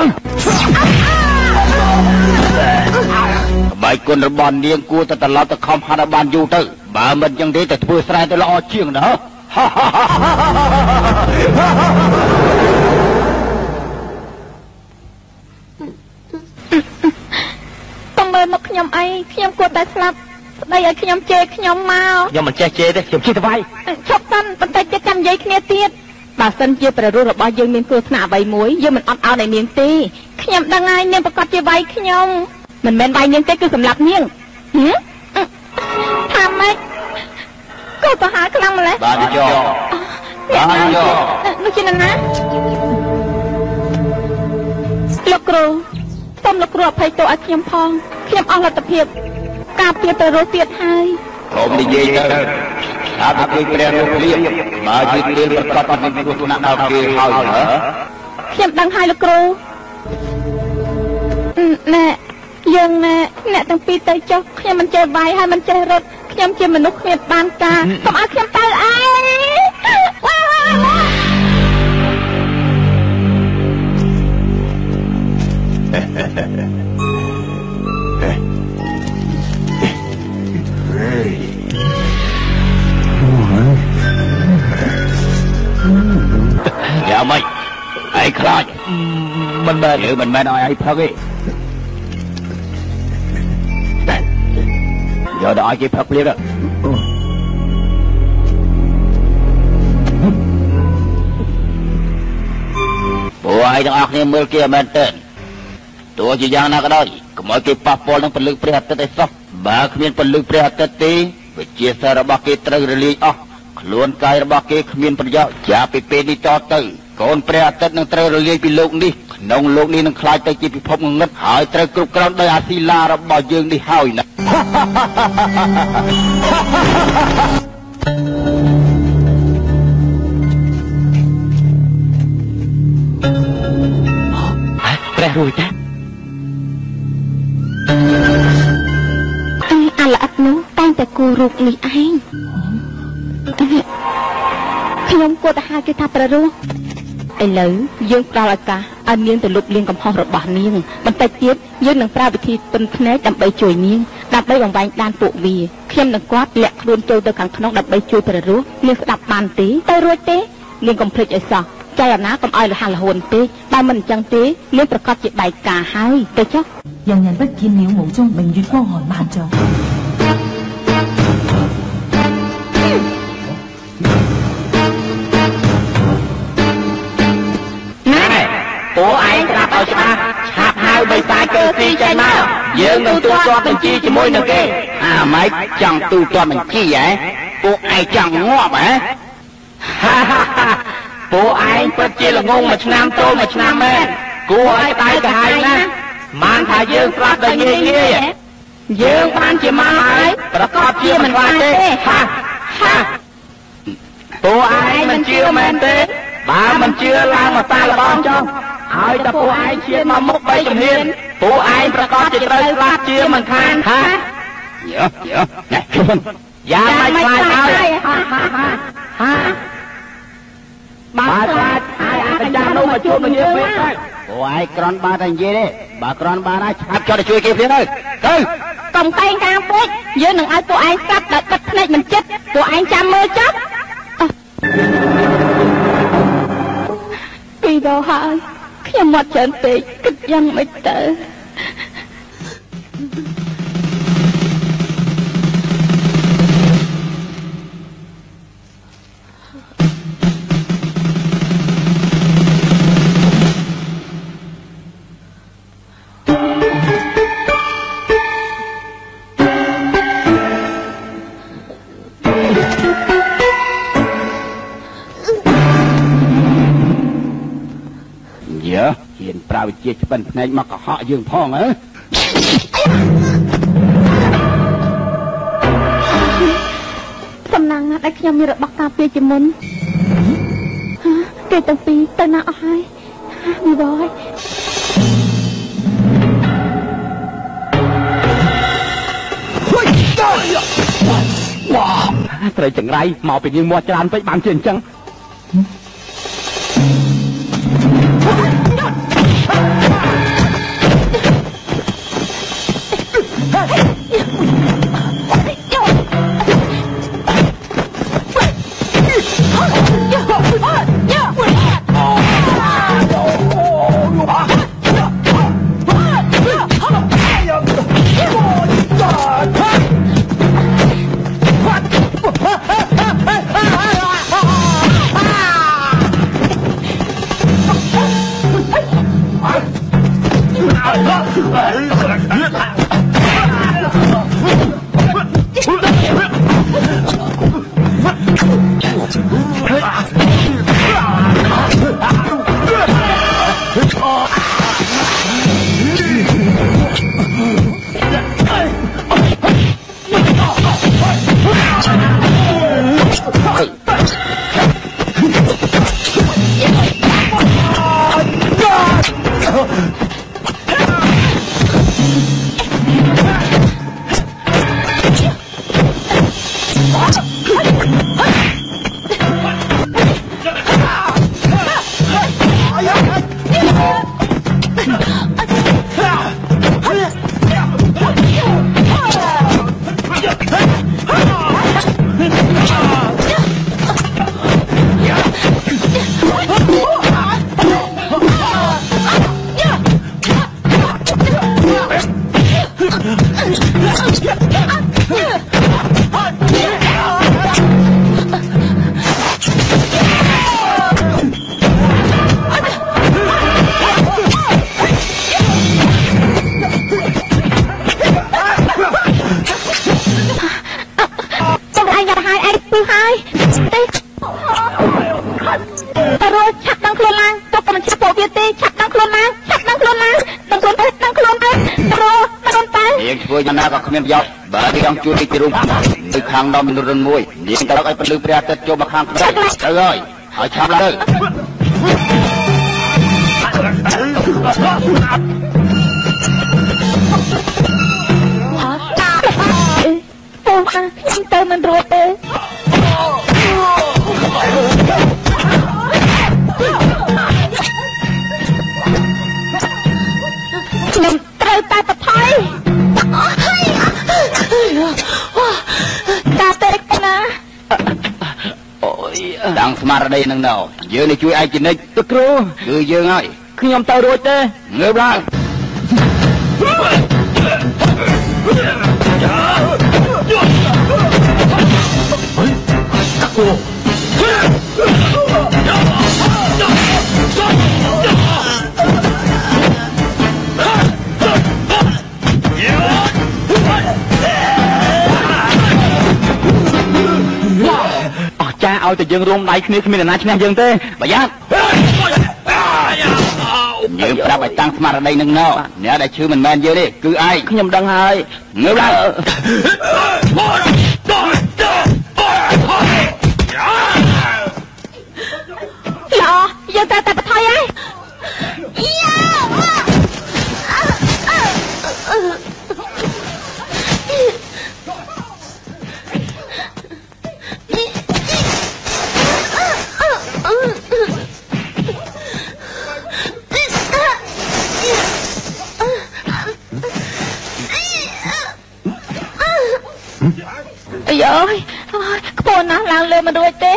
បាយគុណរបស់នាងគួរតែត្រឡប់ទៅខំហាត់ឲ្យបានយូរទៅបើមិនចឹងទេតែធ្វើស្រែទៅល្អជាងណាต้องមើលមកខ្ញុំអីខ្ញុំគួរតែស្លាប់ស្ដីឲ្យខ្ញុំជេរខ្ញុំមកខ្ញុំមិនចេះជេរទេខ្ញុំជិះទៅវាយឈប់សិនបន្តិចទៀតចាំនិយាយគ្នាទៀតបើសិនជាព្រះរស់របស់យើងមានគ្រោះថ្នាក់អ្វីមួយយើងមិនអត់អោនឲ្យនាងទេខ្ញុំដឹងហើយនាងប្រកាសជាវាយខ្ញុំមិនមែនវាយនាងទេគឺសម្លាប់នាងហ៎ថាម៉េចក៏ទៅហៅខ្លាំងម្ល៉េះបាទចុះបាទចុះនោះជាណាលោកគ្រូសូមលោកគ្រូអភ័យទោសឲ្យខ្ញុំផងខ្ញុំអស់លទ្ធភាពការពារទៅរស់ទៀតហើយកុំនិយាយទៅថាទៅជួយព្រះលោកលៀបបើជារឿងប្រកបដោយគ្រោះថ្នាក់ដល់គេហើយហ៎ខ្ញុំដឹងហើយលោកគ្រូណែយើងណែអ្នកទាំងពីរទៅចុះខ្ញុំមិនចេះវាយហើយមិនចេះរត់ខ្ញុំជាមនុស្សគ្មានបានការកុំឲ្យខ្ញុំទៅអីយ៉ាម៉េចអីខ្លាចមិនមែនយើងមិនមែនឲ្យអីផឹកទេយកទៅឲ្យគេផឹកភ្លាមពួកឯងទាំងអស់គ្នាមើលគេមែនទេទោះជាយ៉ាងណាក៏ដោយកុំឲ្យគេប៉ះពាល់នឹងពលិកព្រះអាទិត្យឲ្យសោះបើគ្មានពលិកព្រះអាទិត្យទេវិជាសារបស់គេត្រូវរលាយអស់ខ្លួនកាយរបស់គេគ្មានប្រយោជន៍ចាប់ពីពេលនេះតទៅកូនព្រះអាទិត្យនឹងត្រូវរលាយពីលោកនេះក្នុងលោកនេះនឹងខ្លាចទៅជាពិភពងងឹតហើយត្រូវគ្រប់គ្រងដោយអាស៊ីឡារបស់យើងនេះហើយណាព្រះរួចតាអាល្អិតនោះតែងតែគូររូបនេះឯងខ្ញុំគួរតែហៅគេថាព្រះរស់ឥឡូវយើងផ្ដល់ឱកាសឲ្យនាងទៅលុបលាងកំហុសរបស់នាងបន្តិចទៀតយើងនឹងប្រើវិធីទន់ភ្នែកដើម្បីជួយនាងដើម្បីបំបែងដានពួកវាខ្ញុំនឹងគាត់លាក់ខ្លួនចូលទៅខាងក្នុងដើម្បីជួយព្រះរស់នាងស្ដាប់បានទេទៅរួចទេនាងកុំភ្លេចឲ្យសោះចៃអាណាកុំឲ្យរហ័សរហួនពេកបើមិនអញ្ចឹងទេនាងប្រកាសជាបែកការហើយទៅចុះ人人不見了夢中明月光寒萬丈ពួកឯងប្រាប់ឲ្យច្បាស់ឆាប់ហៅបិសាចកើស៊ីចេញមកយើងនឹងទូទាត់បញ្ជីជាមួយនឹងគេអាម៉េចចង់ទូទាត់បញ្ជីហ៎ពួកឯងចង់ងាប់ហ៎ពួកឯងពិតជាល្ងងមួយឆ្នាំទល់មួយឆ្នាំមែនគួរឲ្យដៃកាហាយណាស់បានថាយើងស្លាប់ដោយងាយងាយយើងបានជាមកហើយប្រកបជាមិនខ្លាចទេហាហាពួកឯងមិនជឿមែនទេបើមិនជឿឡើងមកតាល្បងចុះហើយតែពួកឯងឈានមកមុខបីជំហានពួកឯងប្រកាសជាត្រូវស្លាប់ជាមិនខានហាយើយើណែខ្លួនយ៉ាងមិនខ្លាចហើយហាហាហាបាទខ្លាចហើយអាចារ្យនោះមកជួបនឹងយើងវិញទៅពួកឯងក្រន់បានតែនិយាយទេបើក្រន់បានហើយឆាប់ចុះទៅជួយគេភ្លាមទៅទៅកុំតែងកាងពេកយើងនឹងឲ្យពួកឯងស្ដាប់ដោយបិទភ្នែកមិនចិត្តពួកឯងចាំមើលចុះពីដល់ហើយខ្ញុំមកច្រើនពេកគិតយ៉ាងម៉េចទៅយើហ៊ានប្រើវិជាឆ្ពិនភ្នែកមកកុហកយើងផងហ៎សំណាងណាស់ដែលខ្ញុំមានរបស់ការពារជាមុនគេទាំងពីរទៅណាអស់ហើយមីបយវ៉ាត្រូវចង្រៃមកពីយើងមកច្រើនពេកបានជាអញ្ចឹងមានប្រយោជន៍បើចង់ជួយទីក្រុងពីខាងដល់មនុស្សរនមួយនាងទៅឲ្យពលឺព្រះអាទិត្យចូលមកខាងក្រៅទៅហើយឲ្យឆាប់ឡើងទៅពូខ្ញុំទៅមិនរួចទេខ្ញុំត្រូវតែបថយតាទេណាអូយតាំងស្មារតីនឹងនៅយើងនេះជួយឯងជានិច្ចទឹកគ្រូគឺយើងហើយខ្ញុំទៅរួចទេងើបឡើងចាឲ្យតែយើងរួមដៃគ្នាគ្មានអ្នកណាឈ្នះយើងទេប្រយ័ត្នយើងប្រាប់ឲ្យតាំងស្មារតីនឹងណោអ្នកដែលឈឺមិនមែនយើងទេគឺឯងខ្ញុំដឹងហើយងើបឡើងល្អយើងត្រូវតែបន្ថយហើយអើយខ្ពស់ណាស់ឡើងលើមិនរួចទេ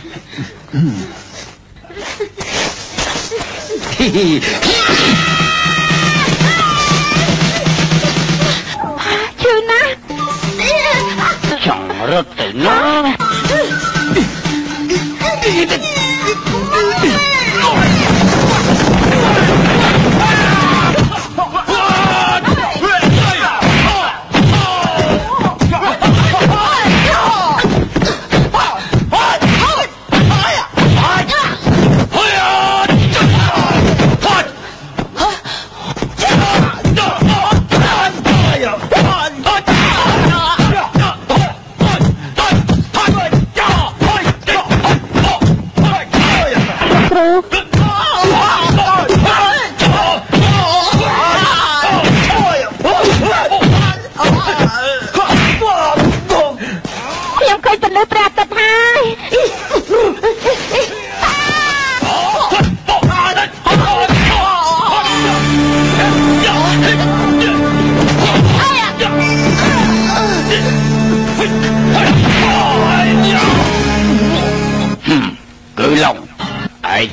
ឈឺណាស់ចង់រត់ទៅណាច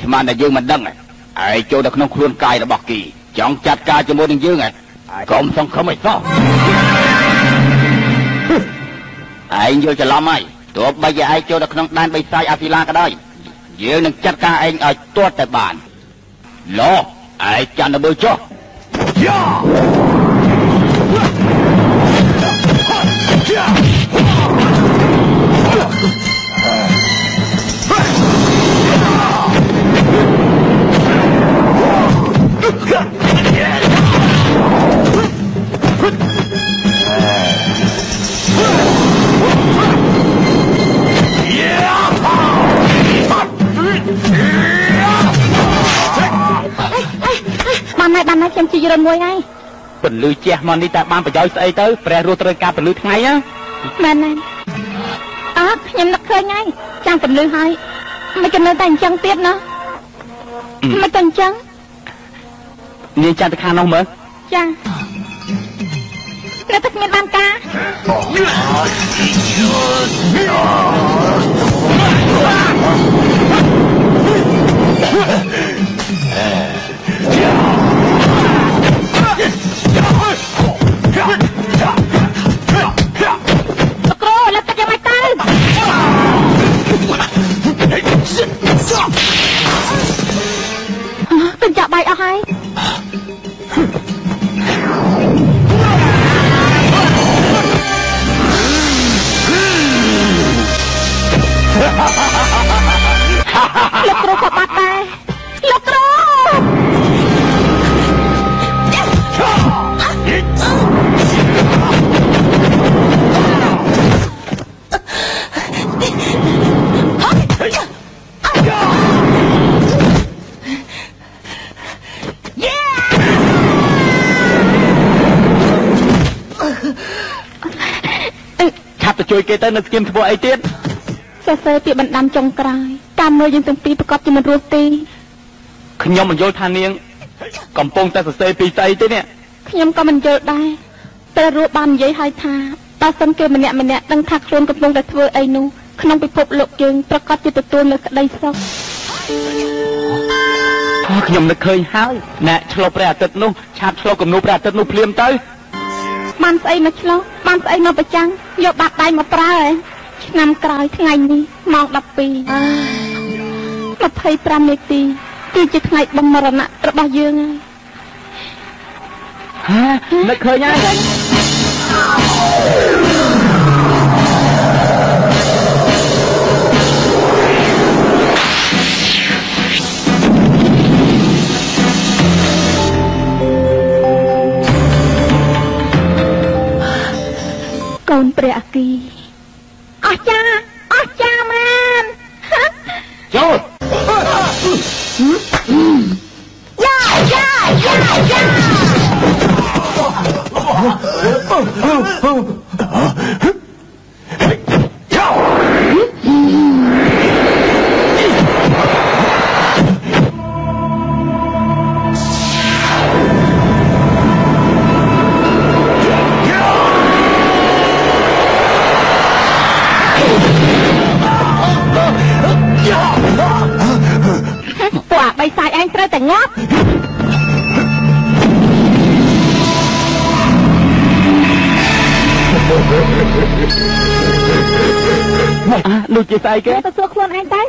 ស្មានតែយើងមិនដឹងឯងចូលដល់ក្នុងខ្លួនកាយរបស់គីចង់ចាត់ការជាមួយនឹងយើងឯងកុំសង្ឃឹមឲ្យសោះឯងយល់ច្រឡំហើយទោះបីជាឯងចូលដល់ក្នុងដែនបិសាចអាស៊ីឡាក៏ដោយយើងនឹងចាត់ការឯងឲ្យទាត់តែបានឡោឯងចាំទៅមើលចុះយ៉ាបានហើយបានហើយខ្ញុំជីរនមួយហើយពន្លឺជះមកនេះតែបានប្រយោជន៍ស្អីទៅព្រះរស់ត្រូវការពន្លឺថ្ងៃណាមែនហើយអើខ្ញុំនឹកឃើញហើយចាំពន្លឺហើយមិនក៏នៅតែអញ្ចឹងទៀតណាមិនក៏អញ្ចឹងនាងចាំទៅខាងនោះមើលចានៅតែគ្មានបានការគ្រូលើកទឹកយ៉ាងម៉េចទៅកញ្ចក់បាយអស់ហើយលោកគ្រូក៏បាត់ដែរលោកគ្រូឆាប់ទៅជួយគេទៅនៅស្គៀមធ្វើអីទៀតសរសេរពាក្យបណ្ដាំចុងក្រោយតាមមើលយើងទាំងពីរប្រកបជាមិនរស់ទេខ្ញុំមិនយល់ថានាងកំពុងតែសរសេរពីស្អីទេនេះខ្ញុំក៏មិនយល់ដែរតែរស់បាននិយាយឲ្យថាបើសិនគេម្នាក់ម្នាក់ដឹងថាខ្លួនកំពុងតែធ្វើអីនោះក្នុងពិភពលោកយើងប្រកបជាទទួលនៅក្តីសុខខ្ញុំនឹកឃើញហើយអ្នកឆ្លុះព្រះអាទិត្យនោះឆាប់ឆ្លុះគំនូព្រះអាទិត្យនោះភ្លាមទៅបានស្អីមកឆ្លុះបានស្អីមកប្រចាំងយកបាត់ដៃមកប្រើឯងឆ្នាំក្រោយថ្ងៃនេះម៉ោងដប់ពីរ ยี่สิบห้าនាទីគឺជាថ្ងៃបំមរណៈរបស់យើងហើយហ៎នឹកឃើញហើយកូនព្រះអគីអស្ចារ្យអស្ចារ្យមែនចូលយ៉ាយ៉ាយ៉ាយ៉ាពួកបិសាចឯងត្រូវតែងាប់ដូចជាស្អីគេទៅសួរខ្លួនឯងទៅ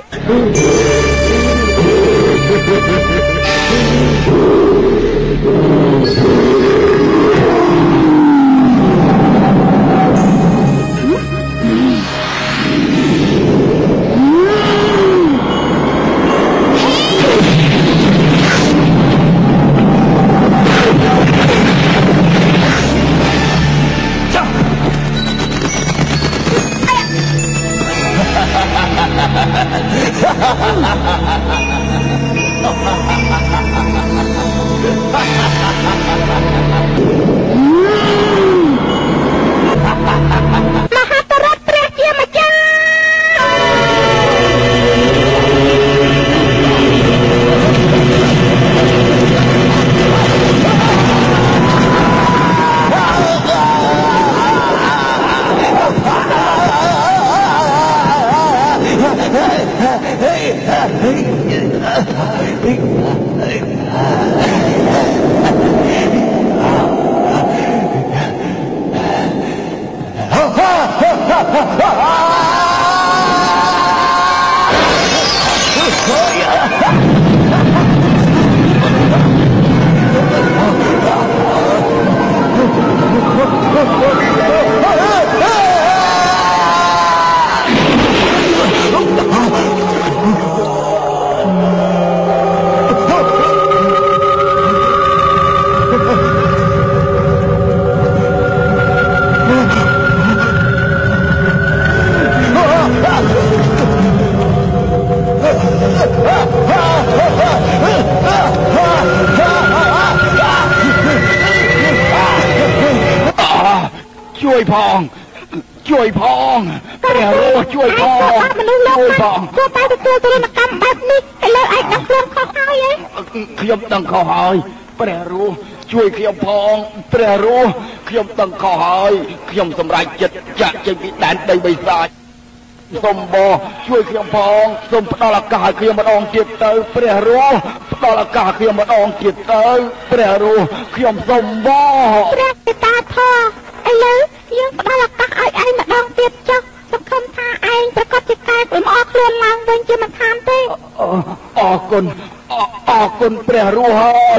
ផងជួយផងព្រះរស់ជួយផងជួយផងទោះតែទទួលទរណកម្មបែបនេះឥឡូវឯងដឹងខ្លួនខុសហើយឯងខ្ញុំដឹងខុសហើយព្រះរស់ជួយខ្ញុំផងព្រះរស់ខ្ញុំដឹងខុសហើយខ្ញុំសម្រេចចិត្តចាក់ចេញពីដែនដីបិសាចសូមបោជួយខ្ញុំផងសូមផ្ដល់ឱកាសឲ្យខ្ញុំម្ដងទៀតទៅព្រះរស់ផ្ដល់ឱកាសខ្ញុំម្ដងទៀតទៅព្រះរស់ខ្ញុំសូមបោព្រះមេត្តាធម៌ឥឡូវយើងផ្ដល់ឱកាសឲ្យឯងម្ដងទៀតចុះសង្ឃឹមថាឯងប្រកាសជាកែលម្អខ្លួនឡើងវិញជាមិនខានទេអរគុណអរគុណព្រះរស់ហើយ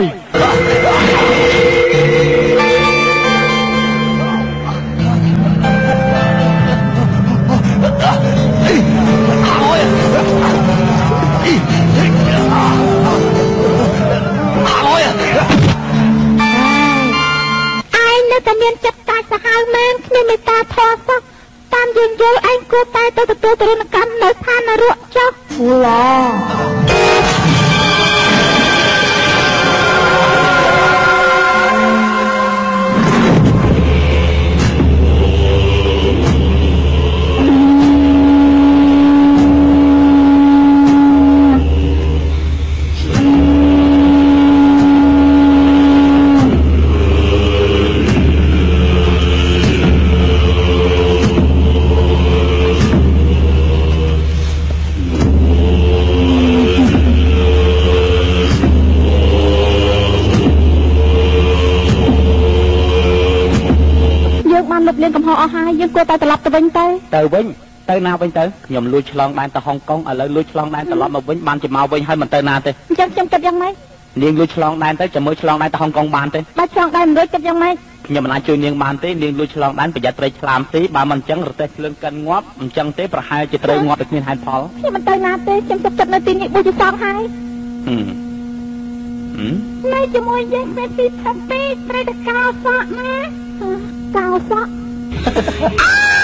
តែមានចិត្តកាចសាហាវមែនគ្មានមេត្តាធម៌សោះតាមយើងយល់ឯងគួរតែទៅទទួលទរណកម្មនៅឋាននរកចុះឡាយើងកំហុសអស់ហើយយើងគួរតែត្រឡប់ទៅវិញទៅទៅវិញទៅណាវិញទៅខ្ញុំលួចឆ្លងដែនទៅហុងកុងឥឡូវលួចឆ្លងដែនត្រឡប់មកវិញបានជាមកវិញហើយមិនទៅណាទេអញ្ចឹងខ្ញុំគិតយ៉ាងម៉េចនាងលួចឆ្លងដែនទៅចាំមើលឆ្លងដែនទៅហុងកុងបានទេបើឆ្លងដែនមិនរួចគិតយ៉ាងម៉េចខ្ញុំមិនអាចជួយនាងបានទេនាងលួចឆ្លងដែនប្រយ័ត្នត្រីឆ្លាមទីបើមិនអញ្ចឹងរទេះភ្លើងកិនងាប់អញ្ចឹងទេប្រហែលជាត្រូវងាប់ដោយគ្មានហេតុផលខ្ញុំមិនទៅណាទេខ្ញុំសុខចិត្តនៅទីនេះបុជាសោកហើយហឹមហឹមនៅជាមួយយើងពេលទីផាត់ពេកត្រូវតែកោសក់ណាកោសក់